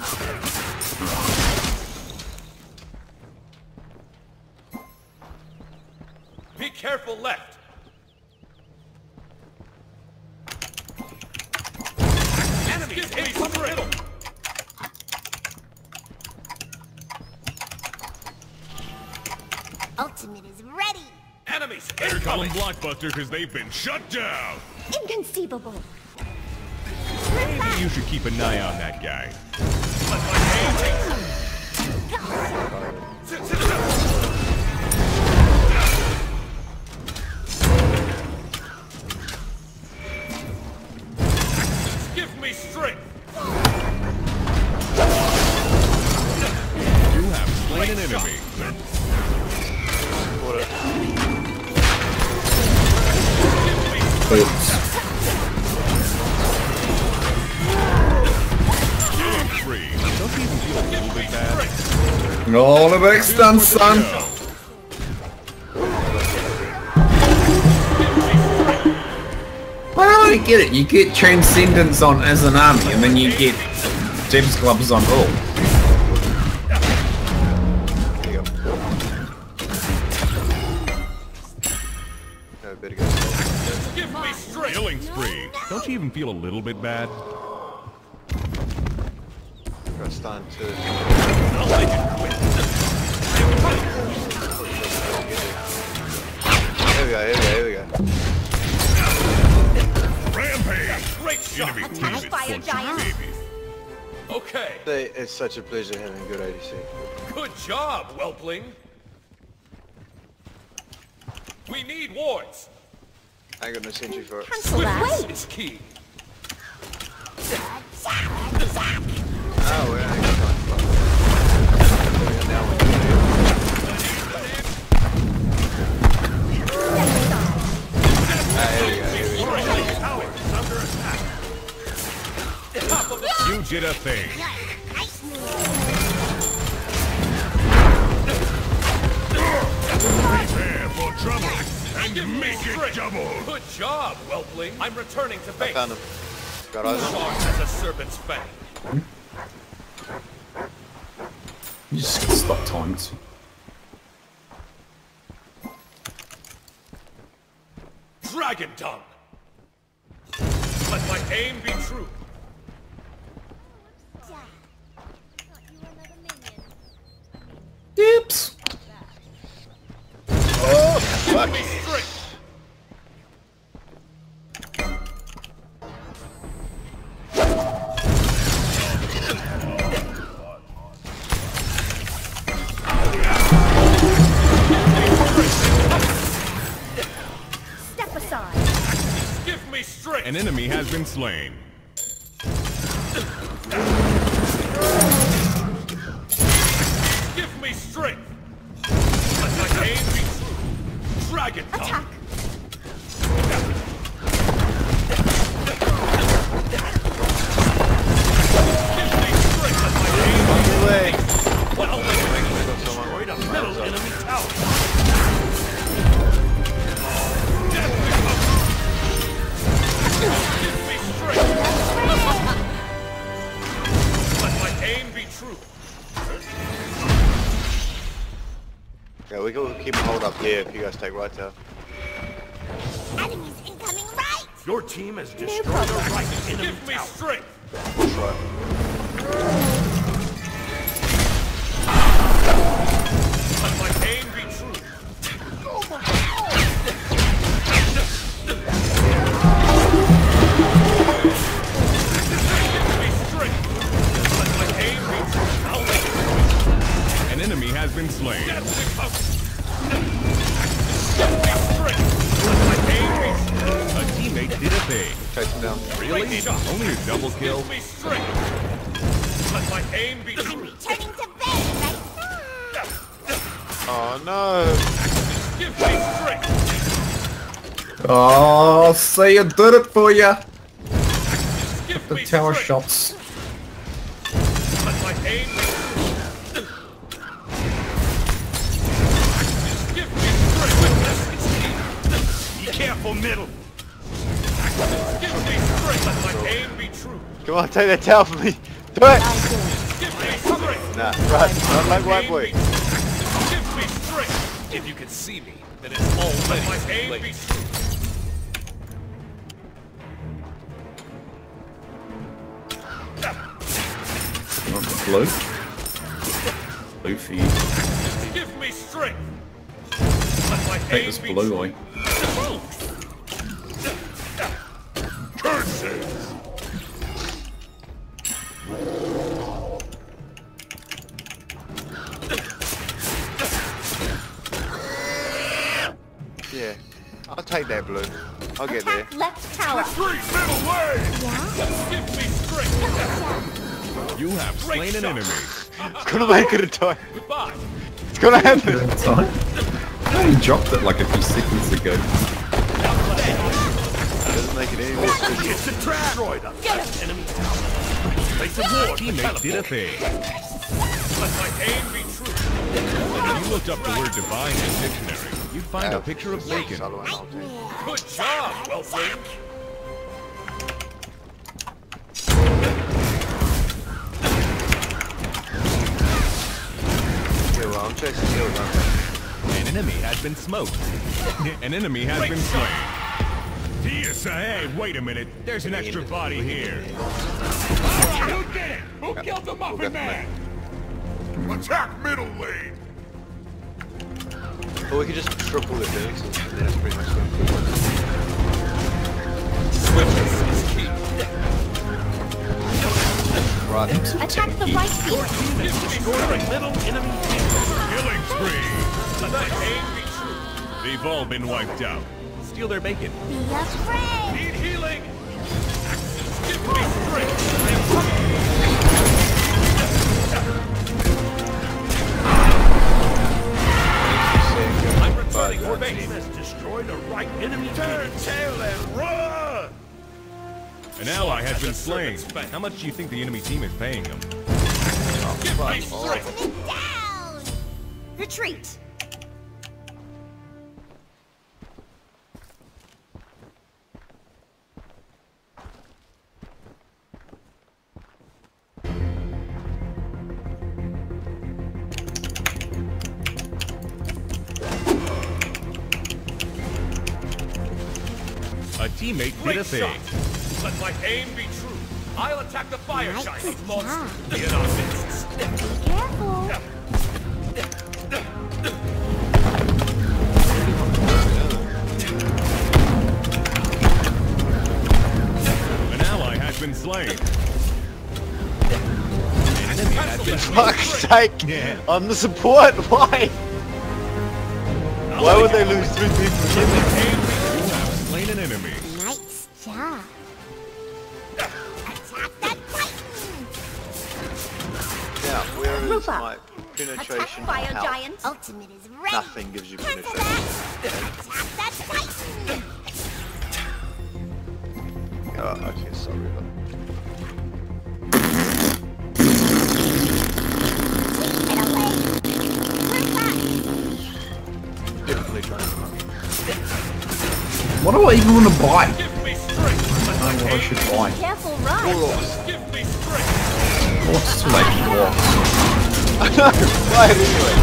Be careful left. Enemies in the middle. Ultimate is ready. Enemies Better call them incoming. Blockbuster because they've been shut down. Inconceivable. Maybe you should keep an eye on that guy. Let my aim be Give me strength. You have slain an enemy. Oops. Free. Don't you even feel a little bit bad? All the big stunts, son. I don't really get it. You get Transcendence on Izanami, and then you get Deb's Gloves on Ullr. No, better go. Give me strength. Killing spree. Don't you even feel a little bit bad? Got stunned too. I'll let you quit. Here we go, here we go, here we go. Rampage! Great shot. Enemy team is Fire bunch of giant. babies. Okay. It's such a pleasure having good ADC. Good job, Whelpling. We need wards. I ain't got no sentry for it. Cancel that. It's key. Oh, we're only got time. Now here we go, here we go. You did a thing. Prepare for trouble and Give me make it strength. double! Good job, Whelpling. I'm returning to base. Found him. Got eyes on him. Sharp as a serpent's fang. You just stop times. Dragon tongue. Let my aim be true. Oops. Give me strength. Step aside. Give me strength. An enemy has been slain. Give me strength. Let my aim be true. Dragon tongue. Attack. Give me strength. Let my aim be true. Way. Well, Got someone right up Middle enemy tower! give me strength. Let my aim be true. Yeah, we can keep a hold up here if you guys take right tower. Enemies incoming right. Your team has destroyed the right enemy Give me tower! strength. Push right. Let my aim be true. Give me strength. Let my aim be true. I'll let you. An enemy has been slain. Deathly cover. Give me strength. Let my aim be true. A teammate did a thing. Chase him down. Really? Only a double kill? Give me strength. Let my aim be I'm true. returning to base right Oh no. Give me strength. Oh, say I did it for ya. Give The me tower strength. shots. my aim be true. Give me strength. Be careful, middle. Give me strength. Let my aim be true. Come on, take that tower from me. Do it! Give me strength. Nah, right. Not like white boy. Give me strength. If you can see me, then it's already my aim be true. You want the blue? Blue for you. Give me strength. Let my Take aim this be blue true. away. Curses! Yeah. I'll take that blue. I'll get there. Attack left tower. Retreat middle lane! Give me strength. You have slain an enemy. It's gonna make it a time. Goodbye. It's gonna happen. Time. He dropped it like a few seconds ago. Doesn't make it any less special. It's a trap! Destroy the enemy tower. Place a ward. Teammate did a thing. Let my aim be true. If you looked up the word divine in the dictionary, you'd find a picture of bacon. Good job, Elph. Yeah, well, I'm chasing kills, aren't I? An enemy has been smoked. An enemy has been slain. Hey, wait a minute. There's an extra body here. Who did it? Who killed the Muffin Man? Attack middle lane! Or we could just triple the Phoenix and then it's pretty much going to Swiftness is key. Right. Attack the right field. Destroy the middle enemy team. Killing spree! Let my aim be true. They've all been wiped out. Steal their bacon. Be afraid. Need healing. Give me strength. I'm returning for base. Has destroyed a right enemy. Turn tail and run! An ally has been slain. How much do you think the enemy team is paying them? Give me strength. Ultimate down. Retreat. A teammate did a Great thing. shot. Let my aim be true. I'll attack the fire Nice giant job. monster in our midst. Careful. An ally has been slain. An enemy has been slain. Fuck's sake! Yeah. On the support, why? Why would they lose 3 people? You have slain an enemy. Nice job. Attack that Titan. Now, where is Group up. my Attack penetration fire health? giant. Ultimate is ready. Nothing gives you Cancel penetration. that. Attack that Titan. Oh, okay, sorry. Get away. Group up. Definitely trying to come up. What do I even want to buy? Give me strength. Let I my don't know what I aim should be buy. Careful, run. Give me strength. What's too late for what? Why anyway?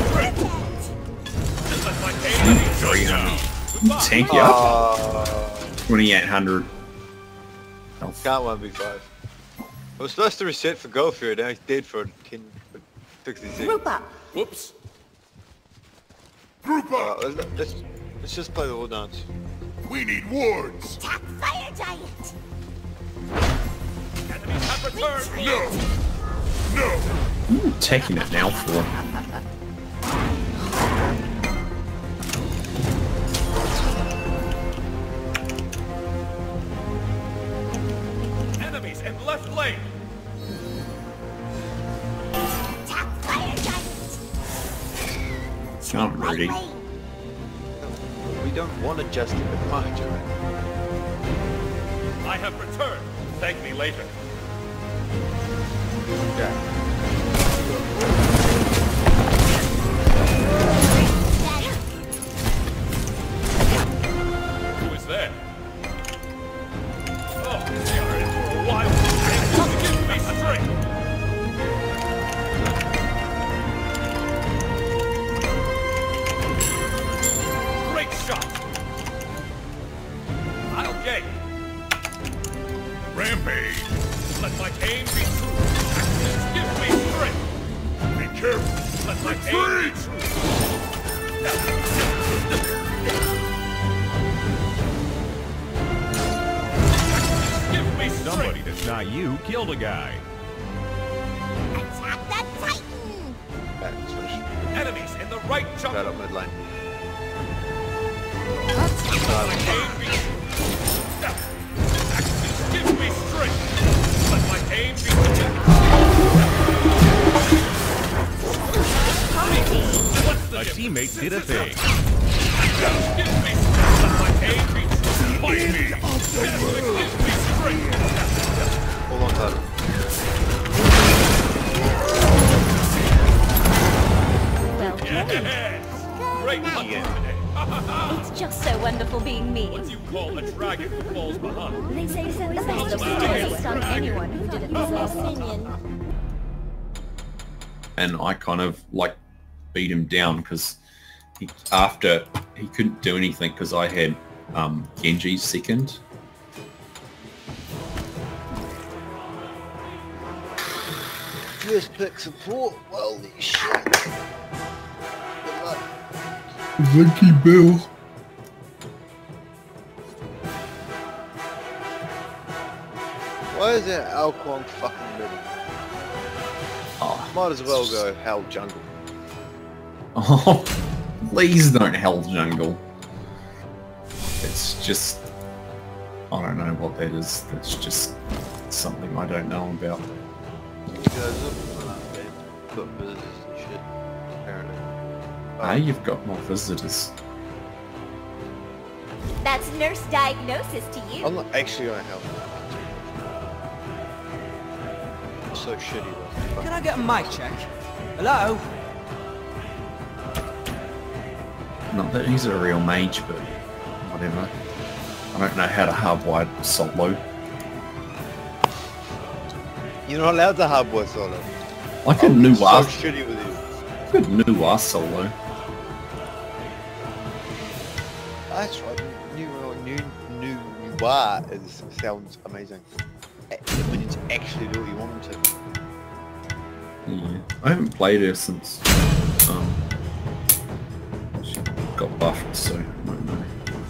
Let my aim be true. 300. Tank you up. 2800. Health. Can't 1v5. I was supposed to reset for Go Fear, now he's dead for 66. Group up. Whoops. Group up! Let's just play the whole dance. We need wards! Attack fire giant. Enemies have returned. No! No! I'm taking it now for. Enemies in left lane. Attack fire giant. I'm ready. Right lane. We don't want to just get the march, right? I have returned. Thank me later. Okay. my aim Give me Somebody strength. that's not you killed a guy. Attack that Titan! That's finished. Enemies in the right Right jungle. up mid lane. My aim be Give me strength. Let my aim be What's the A difference? teammate did a thing. Give me strength. Let my aim be Fight me. Give me strength. Hold on tight. Well played. Yes. Great hunting today. It's just so wonderful being me. What do you call a dragon who falls behind? They say the best of never stung anyone who didn't deserve a minion. And I kind of like beat him down because after he couldn't do anything because I had Genji's second. First pick support. Holy shit. Good luck. Vicky Bill. Why is that Alquan fucking middle? Oh, Might as well go Hell Jungle. oh, please don't hell jungle. It's just, I don't know what that is. That's just something I don't know about. You guys got visitors and shit, apparently. Hey, you've got more visitors. That's nurse diagnosis to you. I'm not actually gonna help. I'm so shitty though. Can I get a mic check? Hello? Not that he's a real mage, but whatever. I don't know how to hardwire solo. You're not allowed to hardwire solo. I could I'm new so ass. shitty with you. I could new ass solo. That's right. New bar sounds amazing. When it's actually do what you want them to. Yeah, I haven't played her since she got buffed, so I don't know.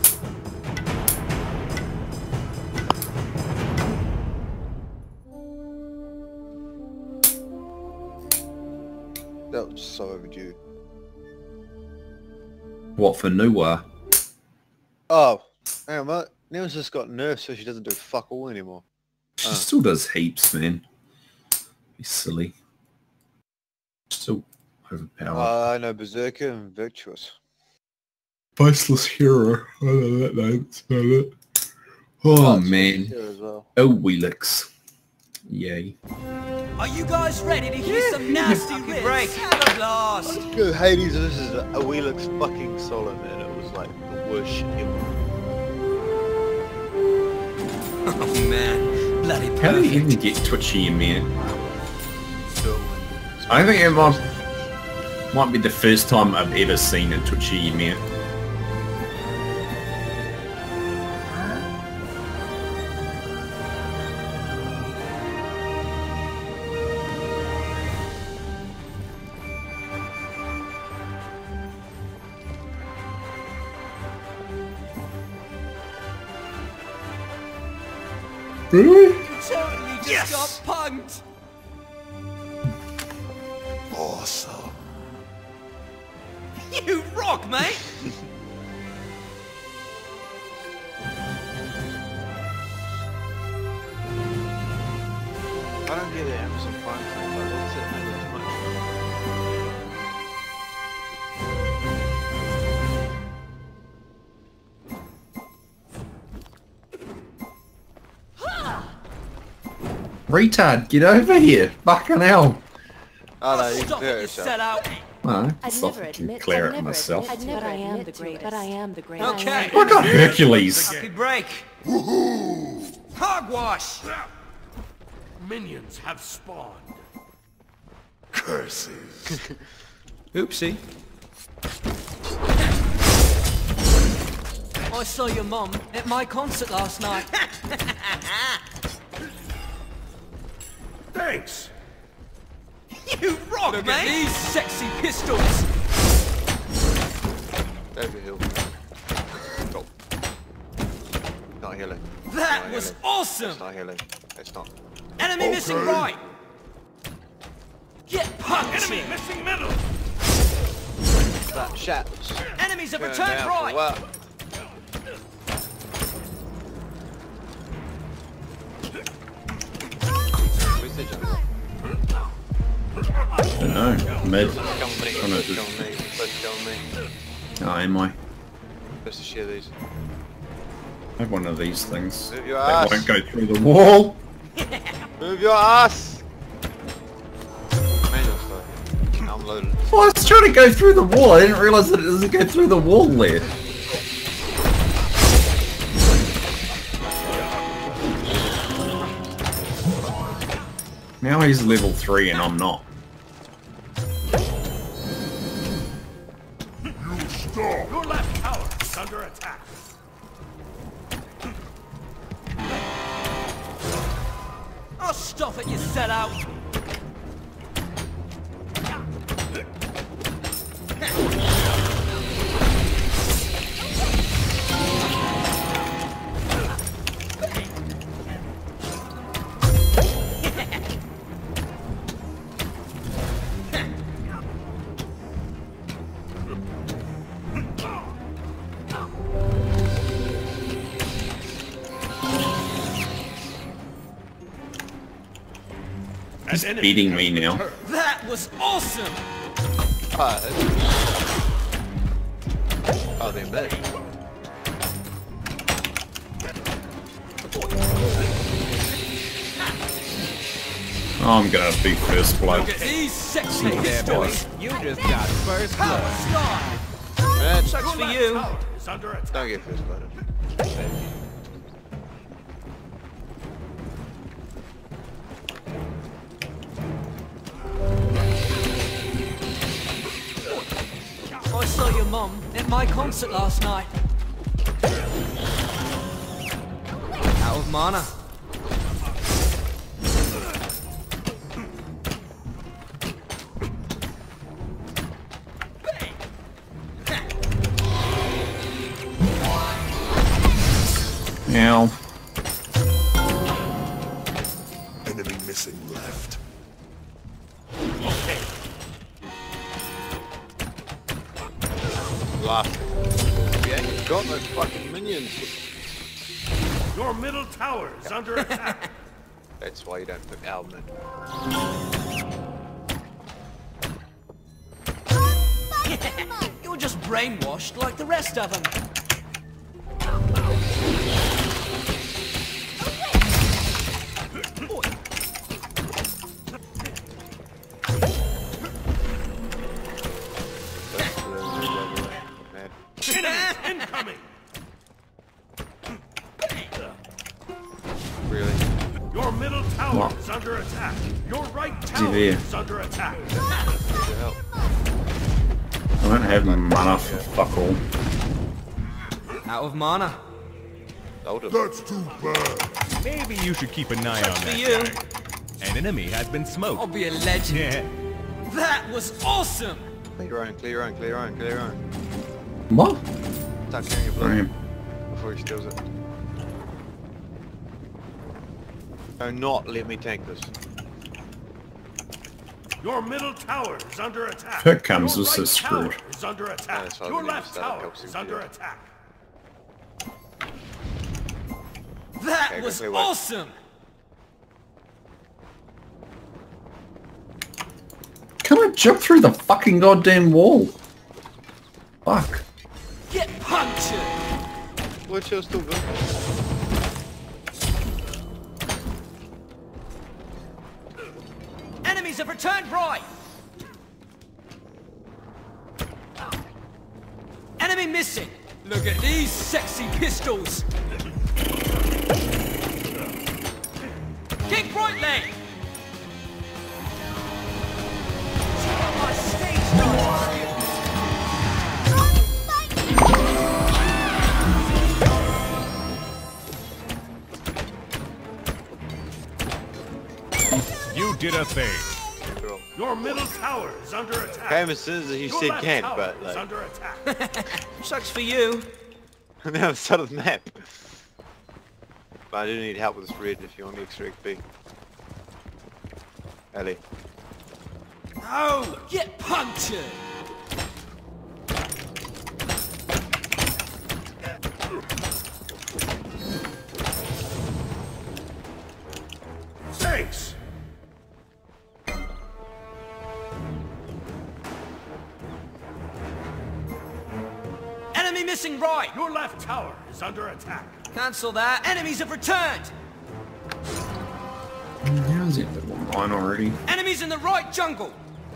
That was so overdue. What for Nuwa? Oh, hang on, mate. Neil's just got nerfed so she doesn't do fuck all anymore. She still does heaps, man. He's silly. Still overpowered. I know Berserker and Virtuous. Faceless hero. I know that name. That's about it. Oh man. Here as well. Oh Wheelix. Yay. Are you guys ready to hear some nasty riffs? Have a blast! Go Hades, this is a Wheelix fucking solo, man. It was like the worst shit ever. Oh man, bloody How do you perfect. even get twitchy in there? So, I think it might be the first time I've ever seen a twitchy Ymir. Really? You totally just got punked! awesome. You rock, mate! I don't get it, Amazon Prime thing, but what's it matter too much? Retard, get over here! Fucking hell! Oh no, you can Stop do it, it you yourself. set out! No, I'd so never I can admit. clear I'd it never myself. admit, but I am the greatest. But I am the greatest. Okay. I got Hercules! Happy break! Hogwash! Minions have spawned. Curses. Oopsie. I saw your mom at my concert last night. Thanks. You rock! Look at these sexy pistols. Over hill. Stop. Not healing. That Not was healing. awesome. It's not healing. It's not. Enemy missing right. Get punched. Enemy missing middle. That shatters. Enemies have Going returned down for right. what? Where's the jungle? I don't know. Mid. Come with me. Trying to Let's just- go with me. Let's go with me. Oh, am I? Let's just share these. I have one of these things. Move your They ass. won't go through the wall. Move your ass! Manual stuff. I'm loaded. Well, I was trying to go through the wall. I didn't realise that it doesn't go through the wall there. Now he's level 3 and I'm not. Your left tower is under attack. Oh, stop it, you sellout. He's beating me now. That was awesome. Oh, they're mid. Oh, I'm gonna be first blood. Look at these sexy There, boy. pistols. You just got first Power blood. sky. Man, Sucks for you. Tower is under attack. don't get first blooded. I saw your mum at my concert last night. Out of mana. Now, Enemy missing left. Last. Yeah, you've got those fucking minions. Your middle tower is under attack. That's why you don't put Alvin in. You're just brainwashed like the rest of them. Mad. Enemies incoming. Really? Your middle tower What? is under attack. Your right he tower there? is under attack. Need your help. I don't have mana for fuck all. Out of mana. Hold him. That's too bad. Maybe you should keep an eye on for that you. guy. An enemy has been I'll smoked. be a legend. Yeah. That was awesome. Clear your own, clear your own, clear your own, clear your own. What? Start clearing your I blood am. before he steals it. Do not let me tank this. Your middle tower is under attack. If it comes, Your this is tower screwed. is under attack. that's why we Your need to left start up tower help is under CPO. attack. That Okay, was quickly, wait. awesome. Can I jump through the fucking goddamn wall? Fuck. Get punctured. What's your still good? Enemies have returned right. Enemy missing. Look at these sexy pistols. Kick right leg. Check out my stage dive. You did a thing. after all. Your middle tower is under attack. Came as soon as you Your said left camp, tower but is like, under attack. Sucks for you. now the start of the map. But I do need help with this red if you want the extra XP. Ellie. No! Get punctured! Thanks. Enemy missing right! Your left tower is under attack. Cancel that. Enemies have returned! How's it level 9 already? Enemies in the right jungle!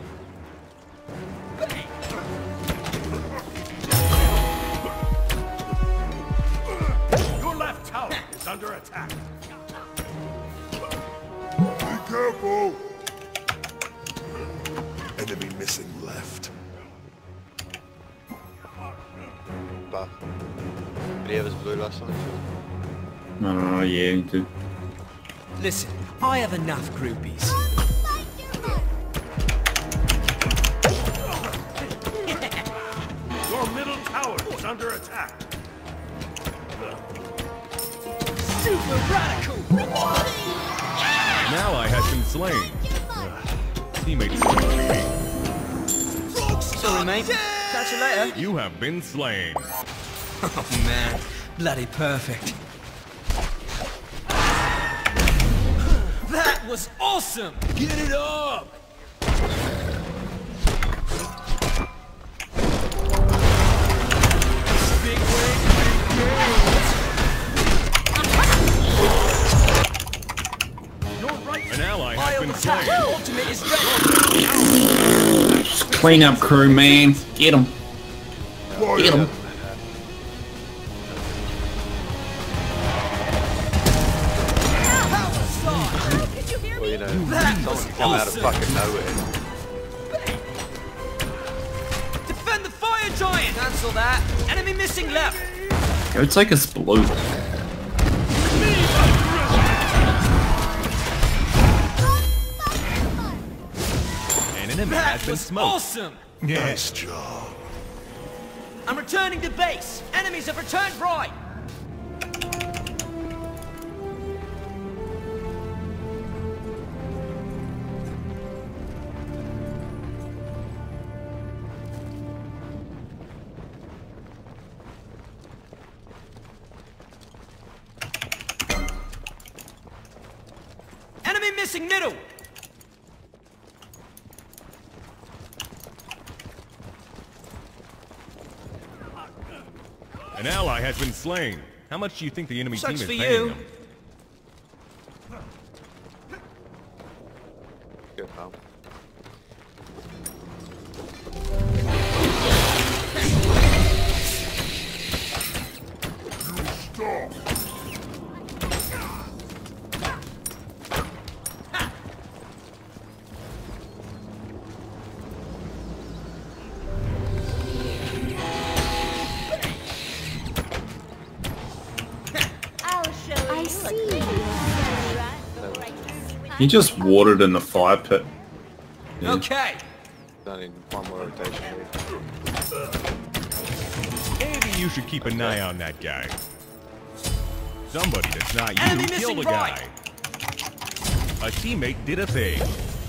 Your left tower is under attack. Be careful! Enemy missing left. Buff. Did he have his blue last time? Oh, yeah, he did. Listen, I have enough groupies. Your middle tower is under attack. Super radical! An ally has been slain. Teammates slain. Sorry, mate. Catch you later. You have been slain. Oh, man. Bloody perfect. That was awesome! Get it up! Big wing, An ally has I'll been attack! slain. Ultimate is ready! Just clean up crew, man. Get him. Get him. Well, you know, That was someone come out of awesome. fucking nowhere. Defend the fire giant! Cancel that. Enemy missing left. Go take us blue. An enemy That has been was smoked. awesome! Nice job. I'm returning to base. Enemies have returned right. Enemy missing middle. An ally has been slain. How much do you think the enemy Sucks team is for paying you. him? Good pal. Stop. I'll show I you. see. He just watered in the fire pit. Yeah. Okay. Done in one more rotation. Maybe you should keep an eye on that guy. Somebody that's not you Enemy killed missing a guy. right. A teammate did a thing.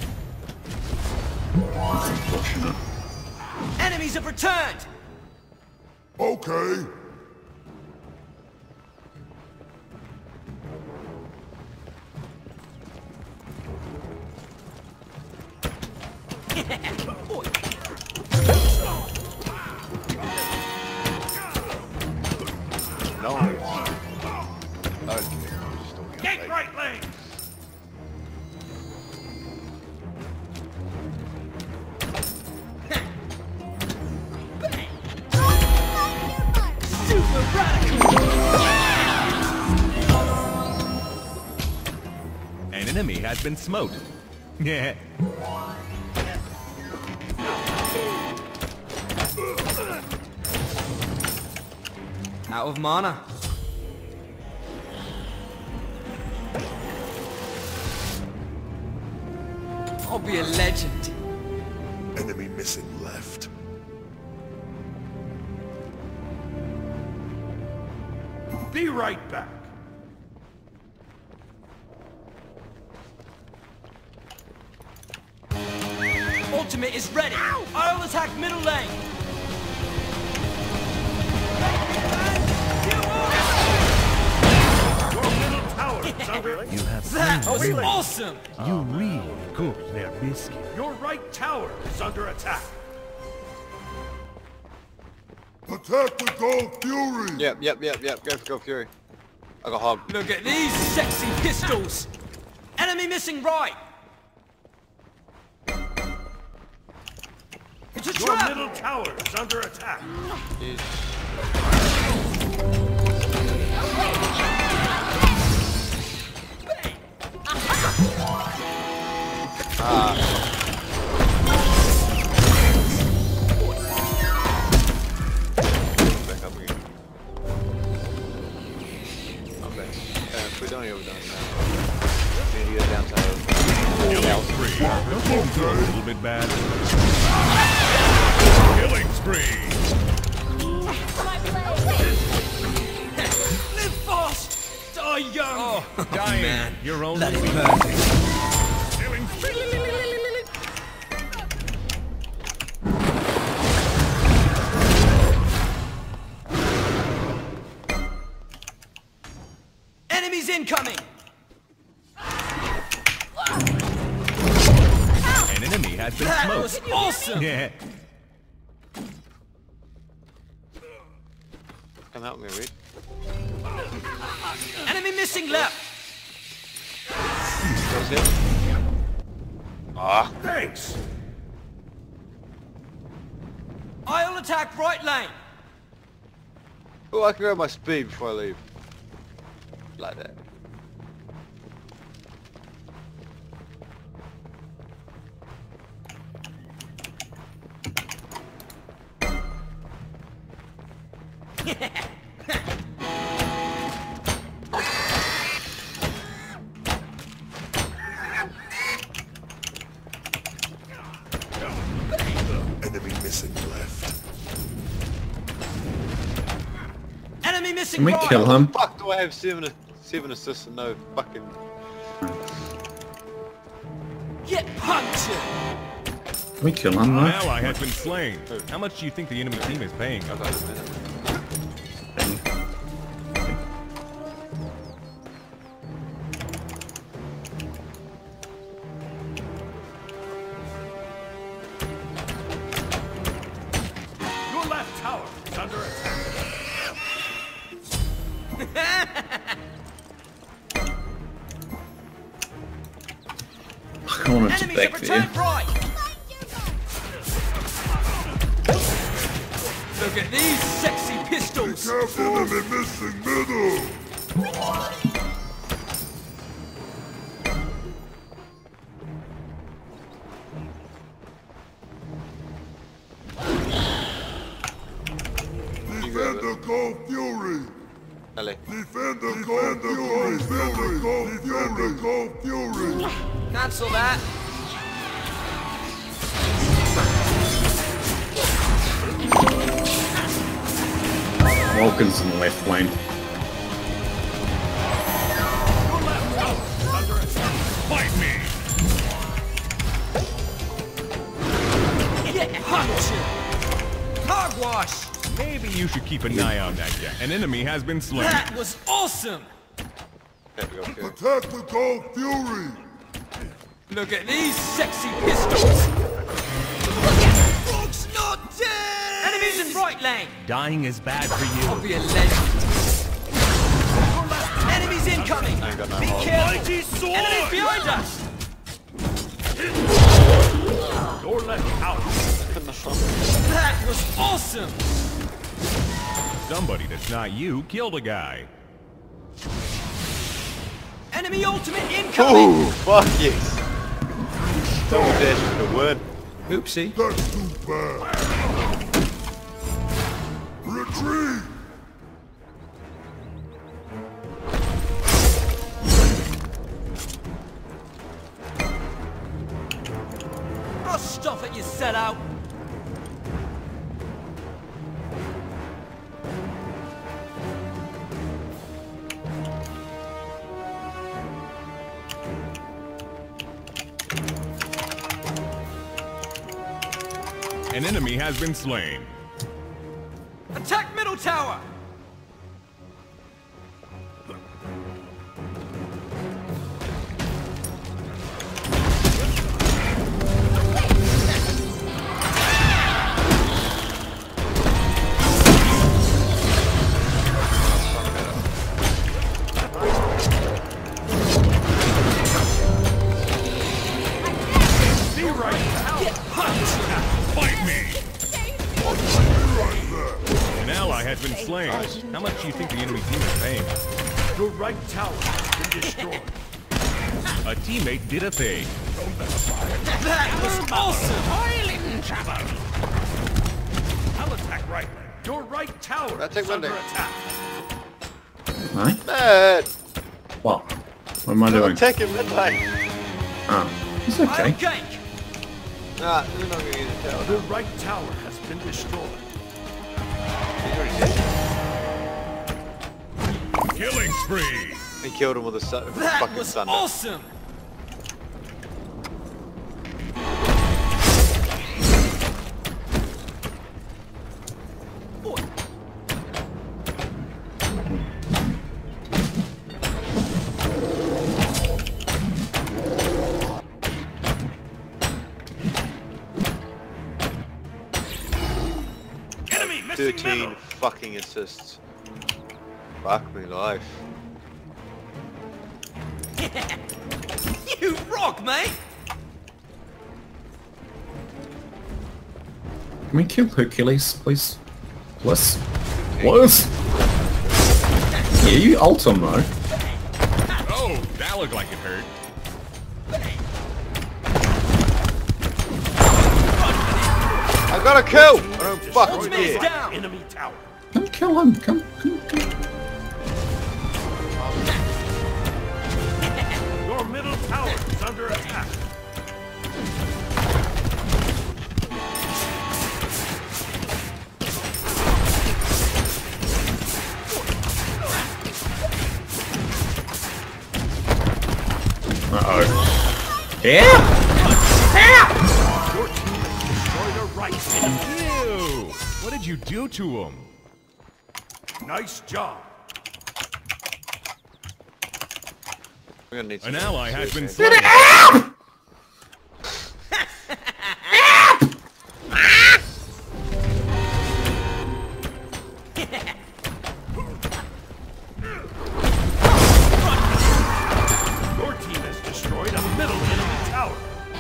Unfortunate. Enemies have returned. Okay. No. Okay, just don't get Take late. right lane. Super radical. An enemy has been smote. Yeah. Out of mana. I'll be a legend. Enemy missing left. Be right back. Ultimate is ready. I'll attack middle lane. Your middle tower is under You have That was really? awesome. You really cooked their biscuit. Your right tower is under attack. Attack the Gold Fury! Yep. Go for Gold Fury. I got hog. Look at these sexy pistols. Enemy missing right. It's a Your trap. middle tower is under attack. Back up again. I'm back. We're done here, we're done now. We need to go down to Killing spree. A little bit bad. Killing spree. Live fast. Die young. Oh, dying. Man. You're only That is weak. perfect. Killing spree. Enemies incoming. An enemy has been That smoked. was awesome. Yeah. Come help me, Reed. Enemy missing left. Goes in. Ah. Thanks. I'll attack right lane. Oh, I can grab my speed before I leave. Like that. Enemy missing left. Enemy missing Can we right. kill him? Fuck, do I have seven assists and no fucking... Get punctured. Can we kill him An though? ally has been slain. How much do you think the enemy team is paying? I got a minute. Your left tower is under attack. I want it to Enemies back have there. returned right. Look at these sexy pistols. Enemy missing middle! Defend the Gold Fury! Ellie. Defend the Gold Fury! Defend the Gold Fury! Cancel that. Walker's in the left lane. Your left tower is under attack. Fight me! Get punctured. Hogwash. Maybe you should keep an eye on that guy. An enemy has been slain. That was awesome. Okay, go Fury. Attack the Gold Fury! Look at these sexy pistols. Frog's not dead. Enemies in right lane. Dying is bad for I'll you. be a legend. Enemies incoming. I ain't got no Be hog. careful. Enemies behind us. Your left tower. That was awesome. Somebody that's not you killed a guy. Enemy ultimate incoming. Ooh, fuck yes. Double dash for the win. Oopsie. That's too bad! Retreat! Throw stuff at your sellout. An enemy has been slain. Attack middle tower! Has been slain. How much do you think the enemy team is paying? Your right tower has been destroyed. A teammate did a thing. That was awesome! Oil in trouble. I'll attack right. Your right tower I'll take is one under day. attack. Right? Bad. What? What am I doing? Attack him midway. Oh, it's okay. Okay. Nah, you're not gonna get the tower. Your right tower has been destroyed. He's already dead. Killing spree. He killed him with a That fucking was thunder. awesome! Enemy missing 13 middle. fucking assists. Fuck me life. You rock, mate! Can we kill Hercules, please? Please? Please? Yeah, you ult him though. Oh, that looked like it hurt. I got a kill! I don't fucking Ultimate's care. down! Enemy tower. Come kill him. Come. Your middle tower is under attack. Uh-oh. Yeah? Your team has destroyed a right enemy. Ew! What did you do to him? Nice job. We're gonna need An some ally has been seriously. slain. Your team has destroyed a middle enemy tower.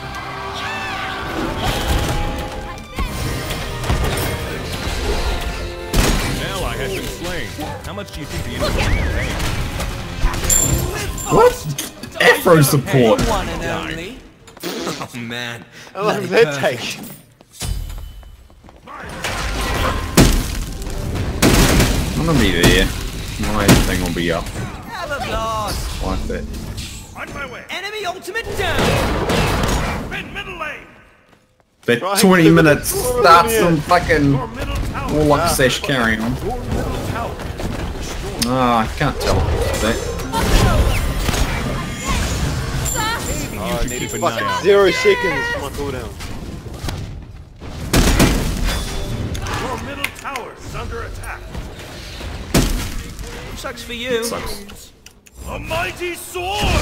An ally has been slain. How much do you think the enemy team is paying? What? Afro support. One and only. Oh man. How long does that take? I'm gonna be there. My thing will be up. Have a blast! Like that. On my way. Enemy ultimate down! In middle lane. That Right, 20 give it minutes a swirl starts in. some fucking Your middle tower. warlock sesh carrying on. Your middle tower has been destroyed. Ah, I can't tell that. Maybe you I should needed keep an eye fucking out. 0 seconds for my cooldown. Your middle tower is under attack. Sucks for you. Sucks. A mighty sword!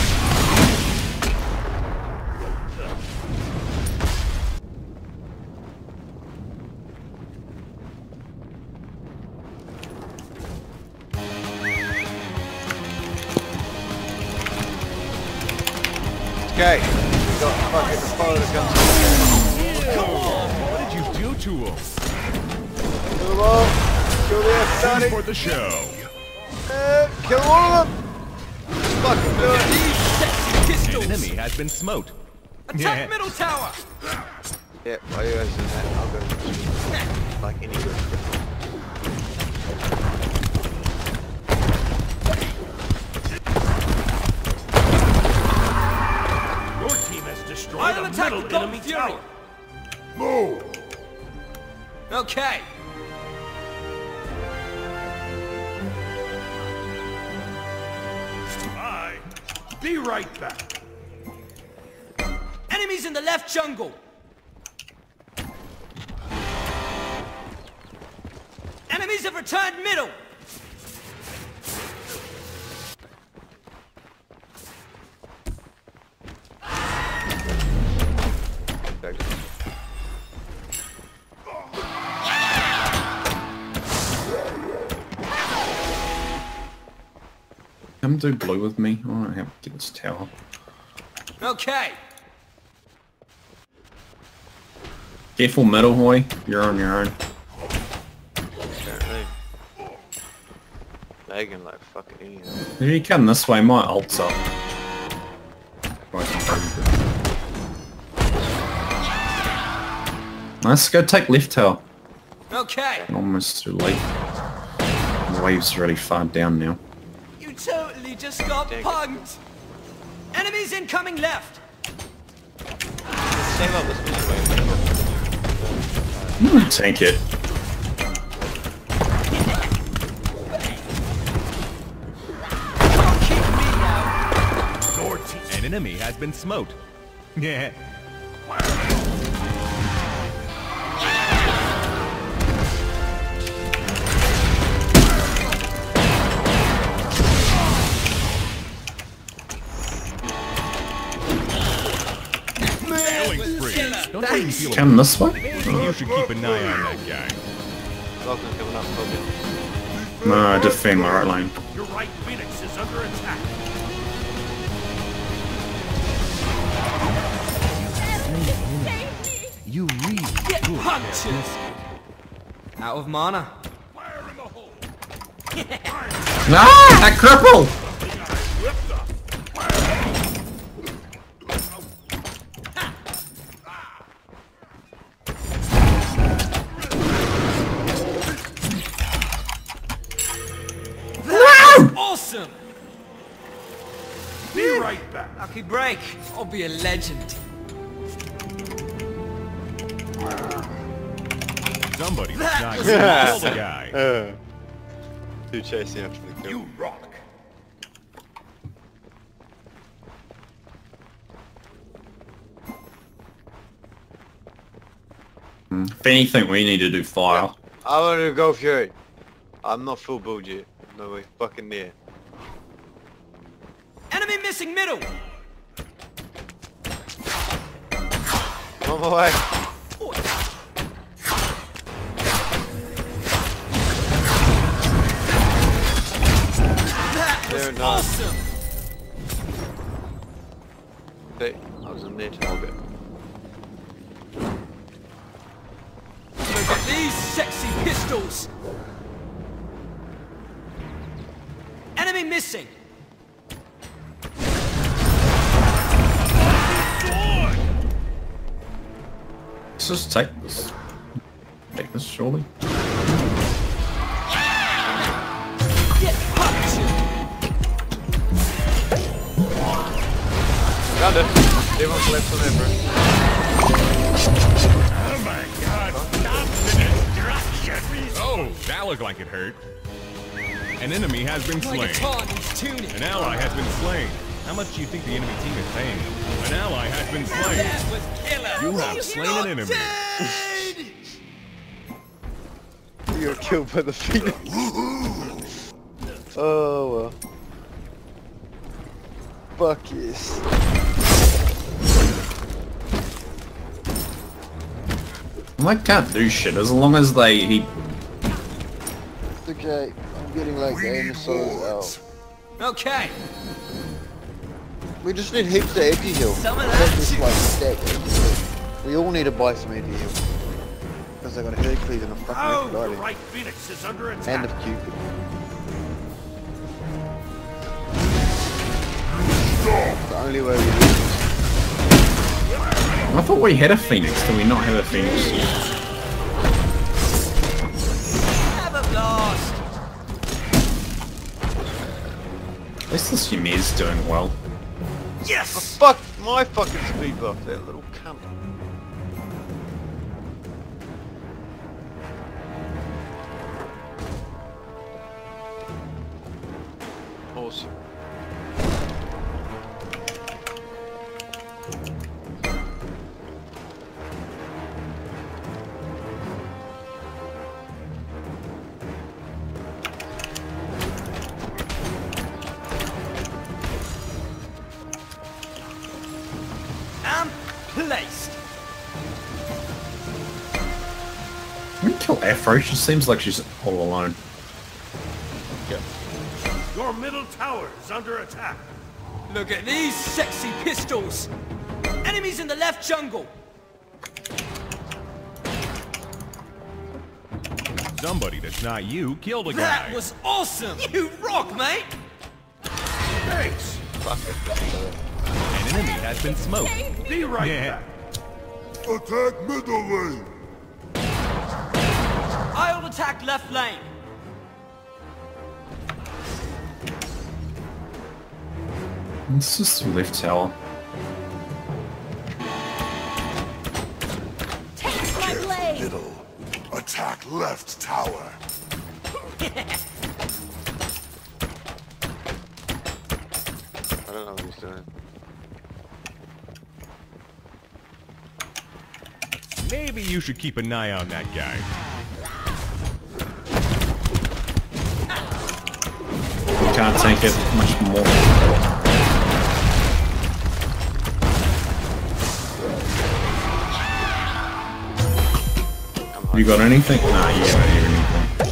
Okay, we got fucking the fire that comes. Come on! What did you do to him? Kill them all. Kill the F Time starting. for the show. Kill all of them. Fucking do it. Sexy An pistols! enemy has been smote. Attack middle tower! Yeah, while you guys doing that, I'll go like any good. Your team has destroyed I'll a attack middle the God enemy Fury. tower. Move! Okay. Bye. Be right back. Enemies in the left jungle. Enemies have returned middle. Come do blue with me. I don't have to get this tower. Okay. Careful middle, Hoy. You're on your own. Apparently. Lagging like fucking idiot. If you come this way, my ult's up. Let's go take left tower. Okay. Almost too late. The wave's really far down now. You totally just got punked. Enemies incoming left. Save up this way. Tank it. Don't keep me out. Your team. An enemy has been smote. Yeah. Don't make me feel Come this way? Maybe you should keep an eye on that guy. Falcon's coming up, Falcon. No, I defend my right lane. Your right Phoenix is under attack. You really Get could. punked. Out of mana. Fire in the hole. Ah! That cripple! Lift up. Awesome. Be right back. Lucky break. I'll be a legend. Somebody was trying to kill the guy. Who chasing after the kill? You rock. If anything, we need to do fire. I want to go Fury. I'm not full build yet. No way fucking near. Enemy missing middle. On my way. That was They're not. awesome. Hey, I was in there target. Look at these sexy pistols. Enemy missing. Let's just take this. Take this, surely. Get punked. Got it. Everyone's left on there, bro. Oh my god. Stop the destruction. Oh, that looked like it hurt. An enemy has been slain. Like a ton is tuning. An ally has been slain. How much do you think the enemy team is paying? An ally has been slain. That was killer. You have slain an enemy. You got killed by the Phoenix. Oh well. Fuck yes. I can't do shit as long as he It's okay. I'm getting like game so out. Okay. We just need heaps of empty heal. Some of Not that. just like stack empty heal. We all need to buy some empty heal. Because I got a Hercules and a fucking Oh, the Aphrodite. right Phoenix is under And attack. of Cupid. The only way we do it. I thought we had a Phoenix. Do we not have a Phoenix? Have a blast. At least this Ymir's doing well. Yes. Fuck my fucking speed buff, that little cunt. We can kill Afro. She seems like she's all alone. Yep. Your middle tower is under attack. Look at these sexy pistols. Enemies in the left jungle. Somebody that's not you killed a guy. That was awesome. You rock, mate. Thanks. An enemy has been smoked. Be right back. Attack middle lane. I'll attack left lane. It's just a lift tower. Take my blade! Middle. Attack left tower. I don't know what he's doing. Maybe you should keep an eye on that guy. You can't take it much more. You got anything? Nah, you don't have anything.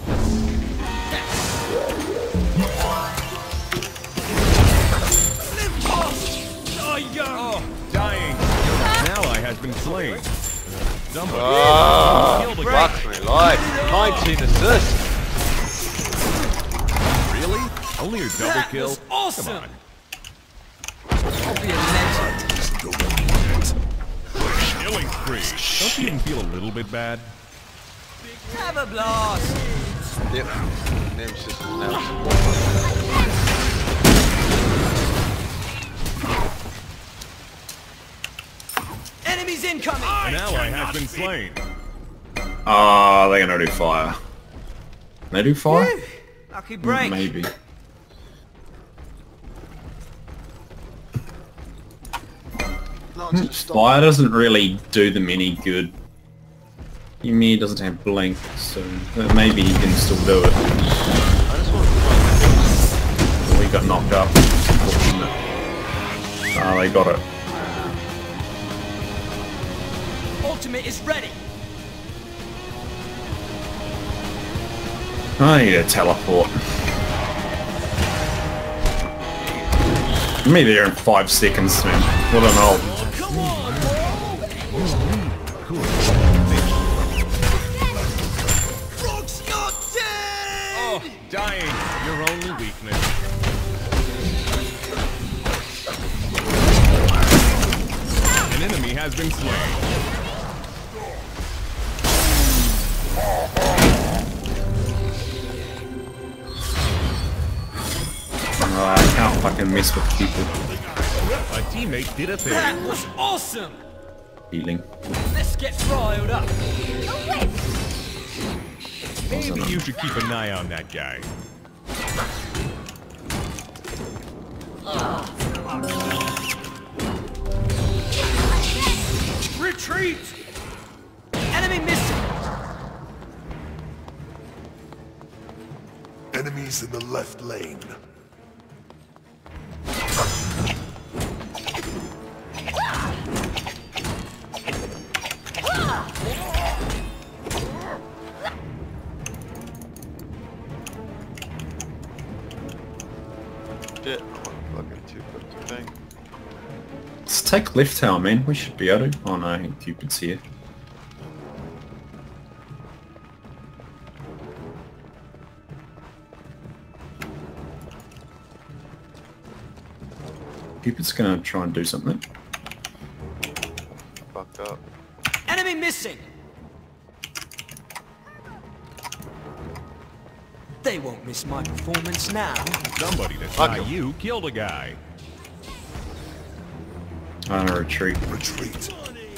Oh, dying. An ally has been slain. Somebody killed a guy. Fuck me life. 19 assists. Really? Only a double That kill? was awesome. Come on. I'll be a legend. Killing spree. Don't you even feel a little bit bad? Have a blast. Yep. Nemesis is now. Enemies incoming. An ally has been slain. Ah, they're gonna do fire. They do fire? Lucky break. Maybe. Fire doesn't really do them any good. Yumi doesn't have blink, so maybe he can still do it. I just want to We got knocked up. Unfortunate. Ah, they got it. Ultimate is ready. I need a teleport. Me there in 5 seconds, man. What an ult. Come on, Frog's not dead. Oh, dying. Your only weakness. An enemy has been slain. I can't fucking mess with people. A teammate did a thing. That was awesome. Healing. Let's get riled up. Maybe you should keep an eye on that guy. Retreat. Enemy missing. Enemies in the left lane. shit. Fucking 250 thing. Let's take left tower, man. We should be able to. Oh no, Cupid's here. Cupid's gonna try and do something. Fucked up. Enemy missing. They won't miss my performance now. Somebody that's Fuck not him. you killed a guy. I'm gonna retreat. Retreat.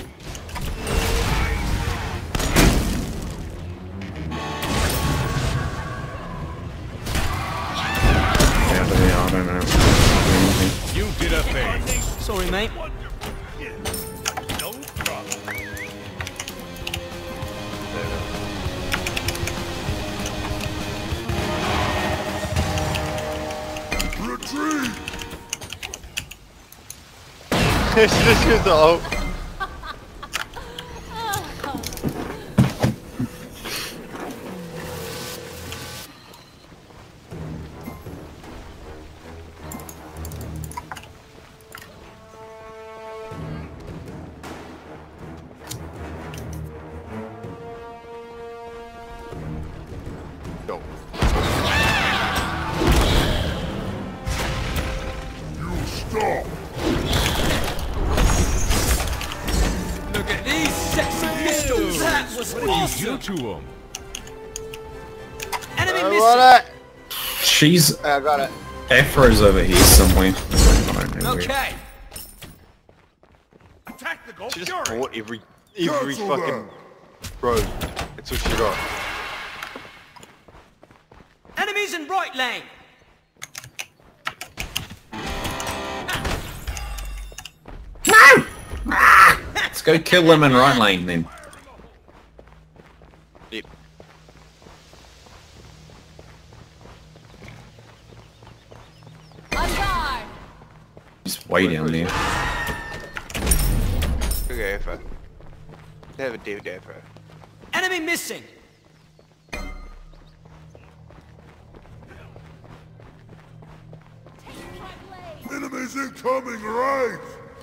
Out of there, I don't know. Anything. You did a thing. Sorry, mate. Don't drop. Retreat. This is the ult. Go. You stop. Look at these sexy pistols. That was awesome. You to him. Enemy I missing. got it. She's I got it. Afro's over here somewhere. I don't know where. Okay. Attack the gold She just fury. bought every Cancel fucking road. That's what she got. Enemies in right lane. Let's go kill them in right lane then. Yep. On guard. He's way down there. Okay, Afro. They have a David Afro. Enemy missing. Enemies incoming, right?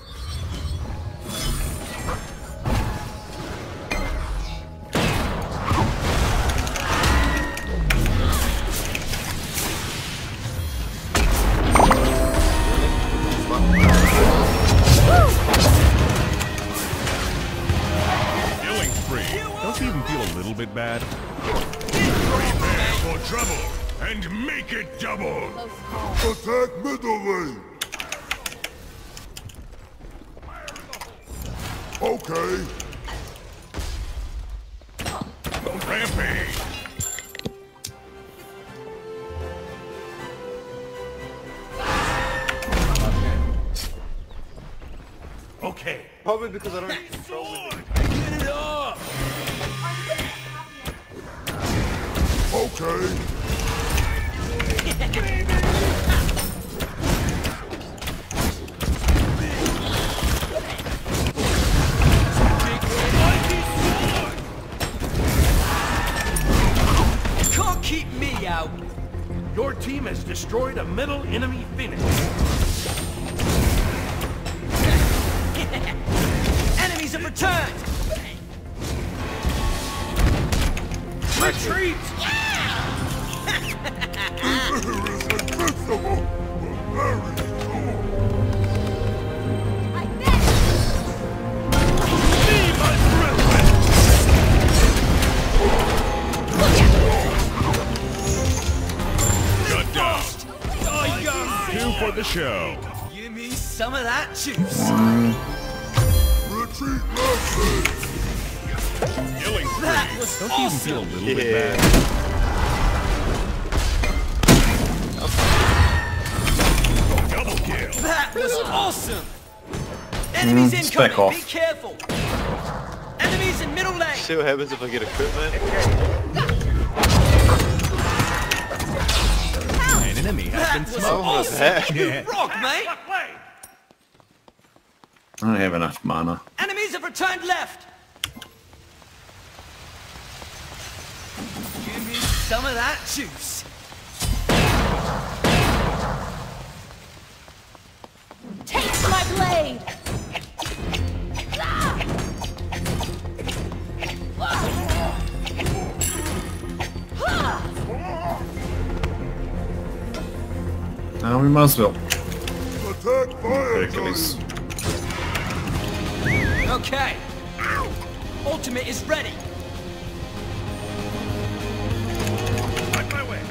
Killing spree. Don't you even feel a little bit bad? Prepare for trouble and make it double. Attack middle lane. Okay. Rampage. Okay. Probably because I don't control it. Get it up. Okay. Can't keep me out. Your team has destroyed a middle enemy finish. Enemies have returned. Retreat! Here is invincible, but very strong. Be my brethren! Shut down. Two for the show. Give me some of that juice. Retreat left lane. Killing spree. That was Don't you even awesome. feel a little bit Yeah. bad? Double kill. That was awesome. Enemies spec incoming. Be off. careful. Enemies in middle lane. See what happens if I get equipment? An enemy has That been was smoked. awesome. that. You rock, mate. I don't have enough mana. Enemies have returned left. Give me some of that juice. Take my blade. No, we might as well. Attack fire Hercules. giant. Okay. Ultimate is ready. Right my way.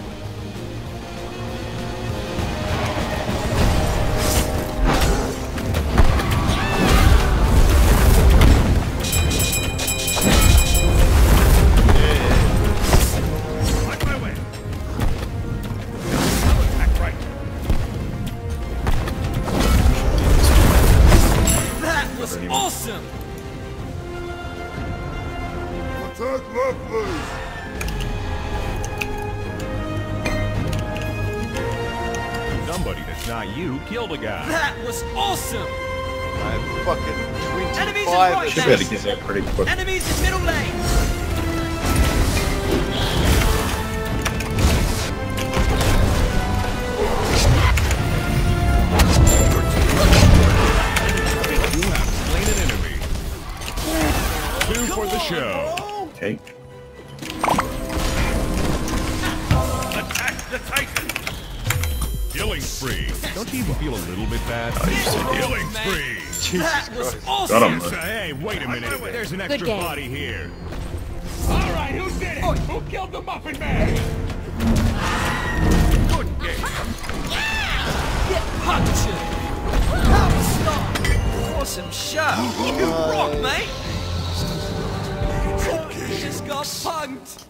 Right my way. Attack right. That was awesome. Attack left lane. Somebody that's not you killed a guy. That was awesome. I have fucking Enemies in 25 right Should be able to get that pretty quick. Enemies in middle lane. You have slain an enemy. Two for the show. Okay. the Titan! Killing spree. Don't you even feel a little bit bad? Killing spree. Jesus Christ. Got him. Hey, wait a minute. There's an extra game. body here. All right, who did it? Who killed the Muffin Man? Good game. Get punctured! Stop! Awesome show! You rock, mate! You just got punked!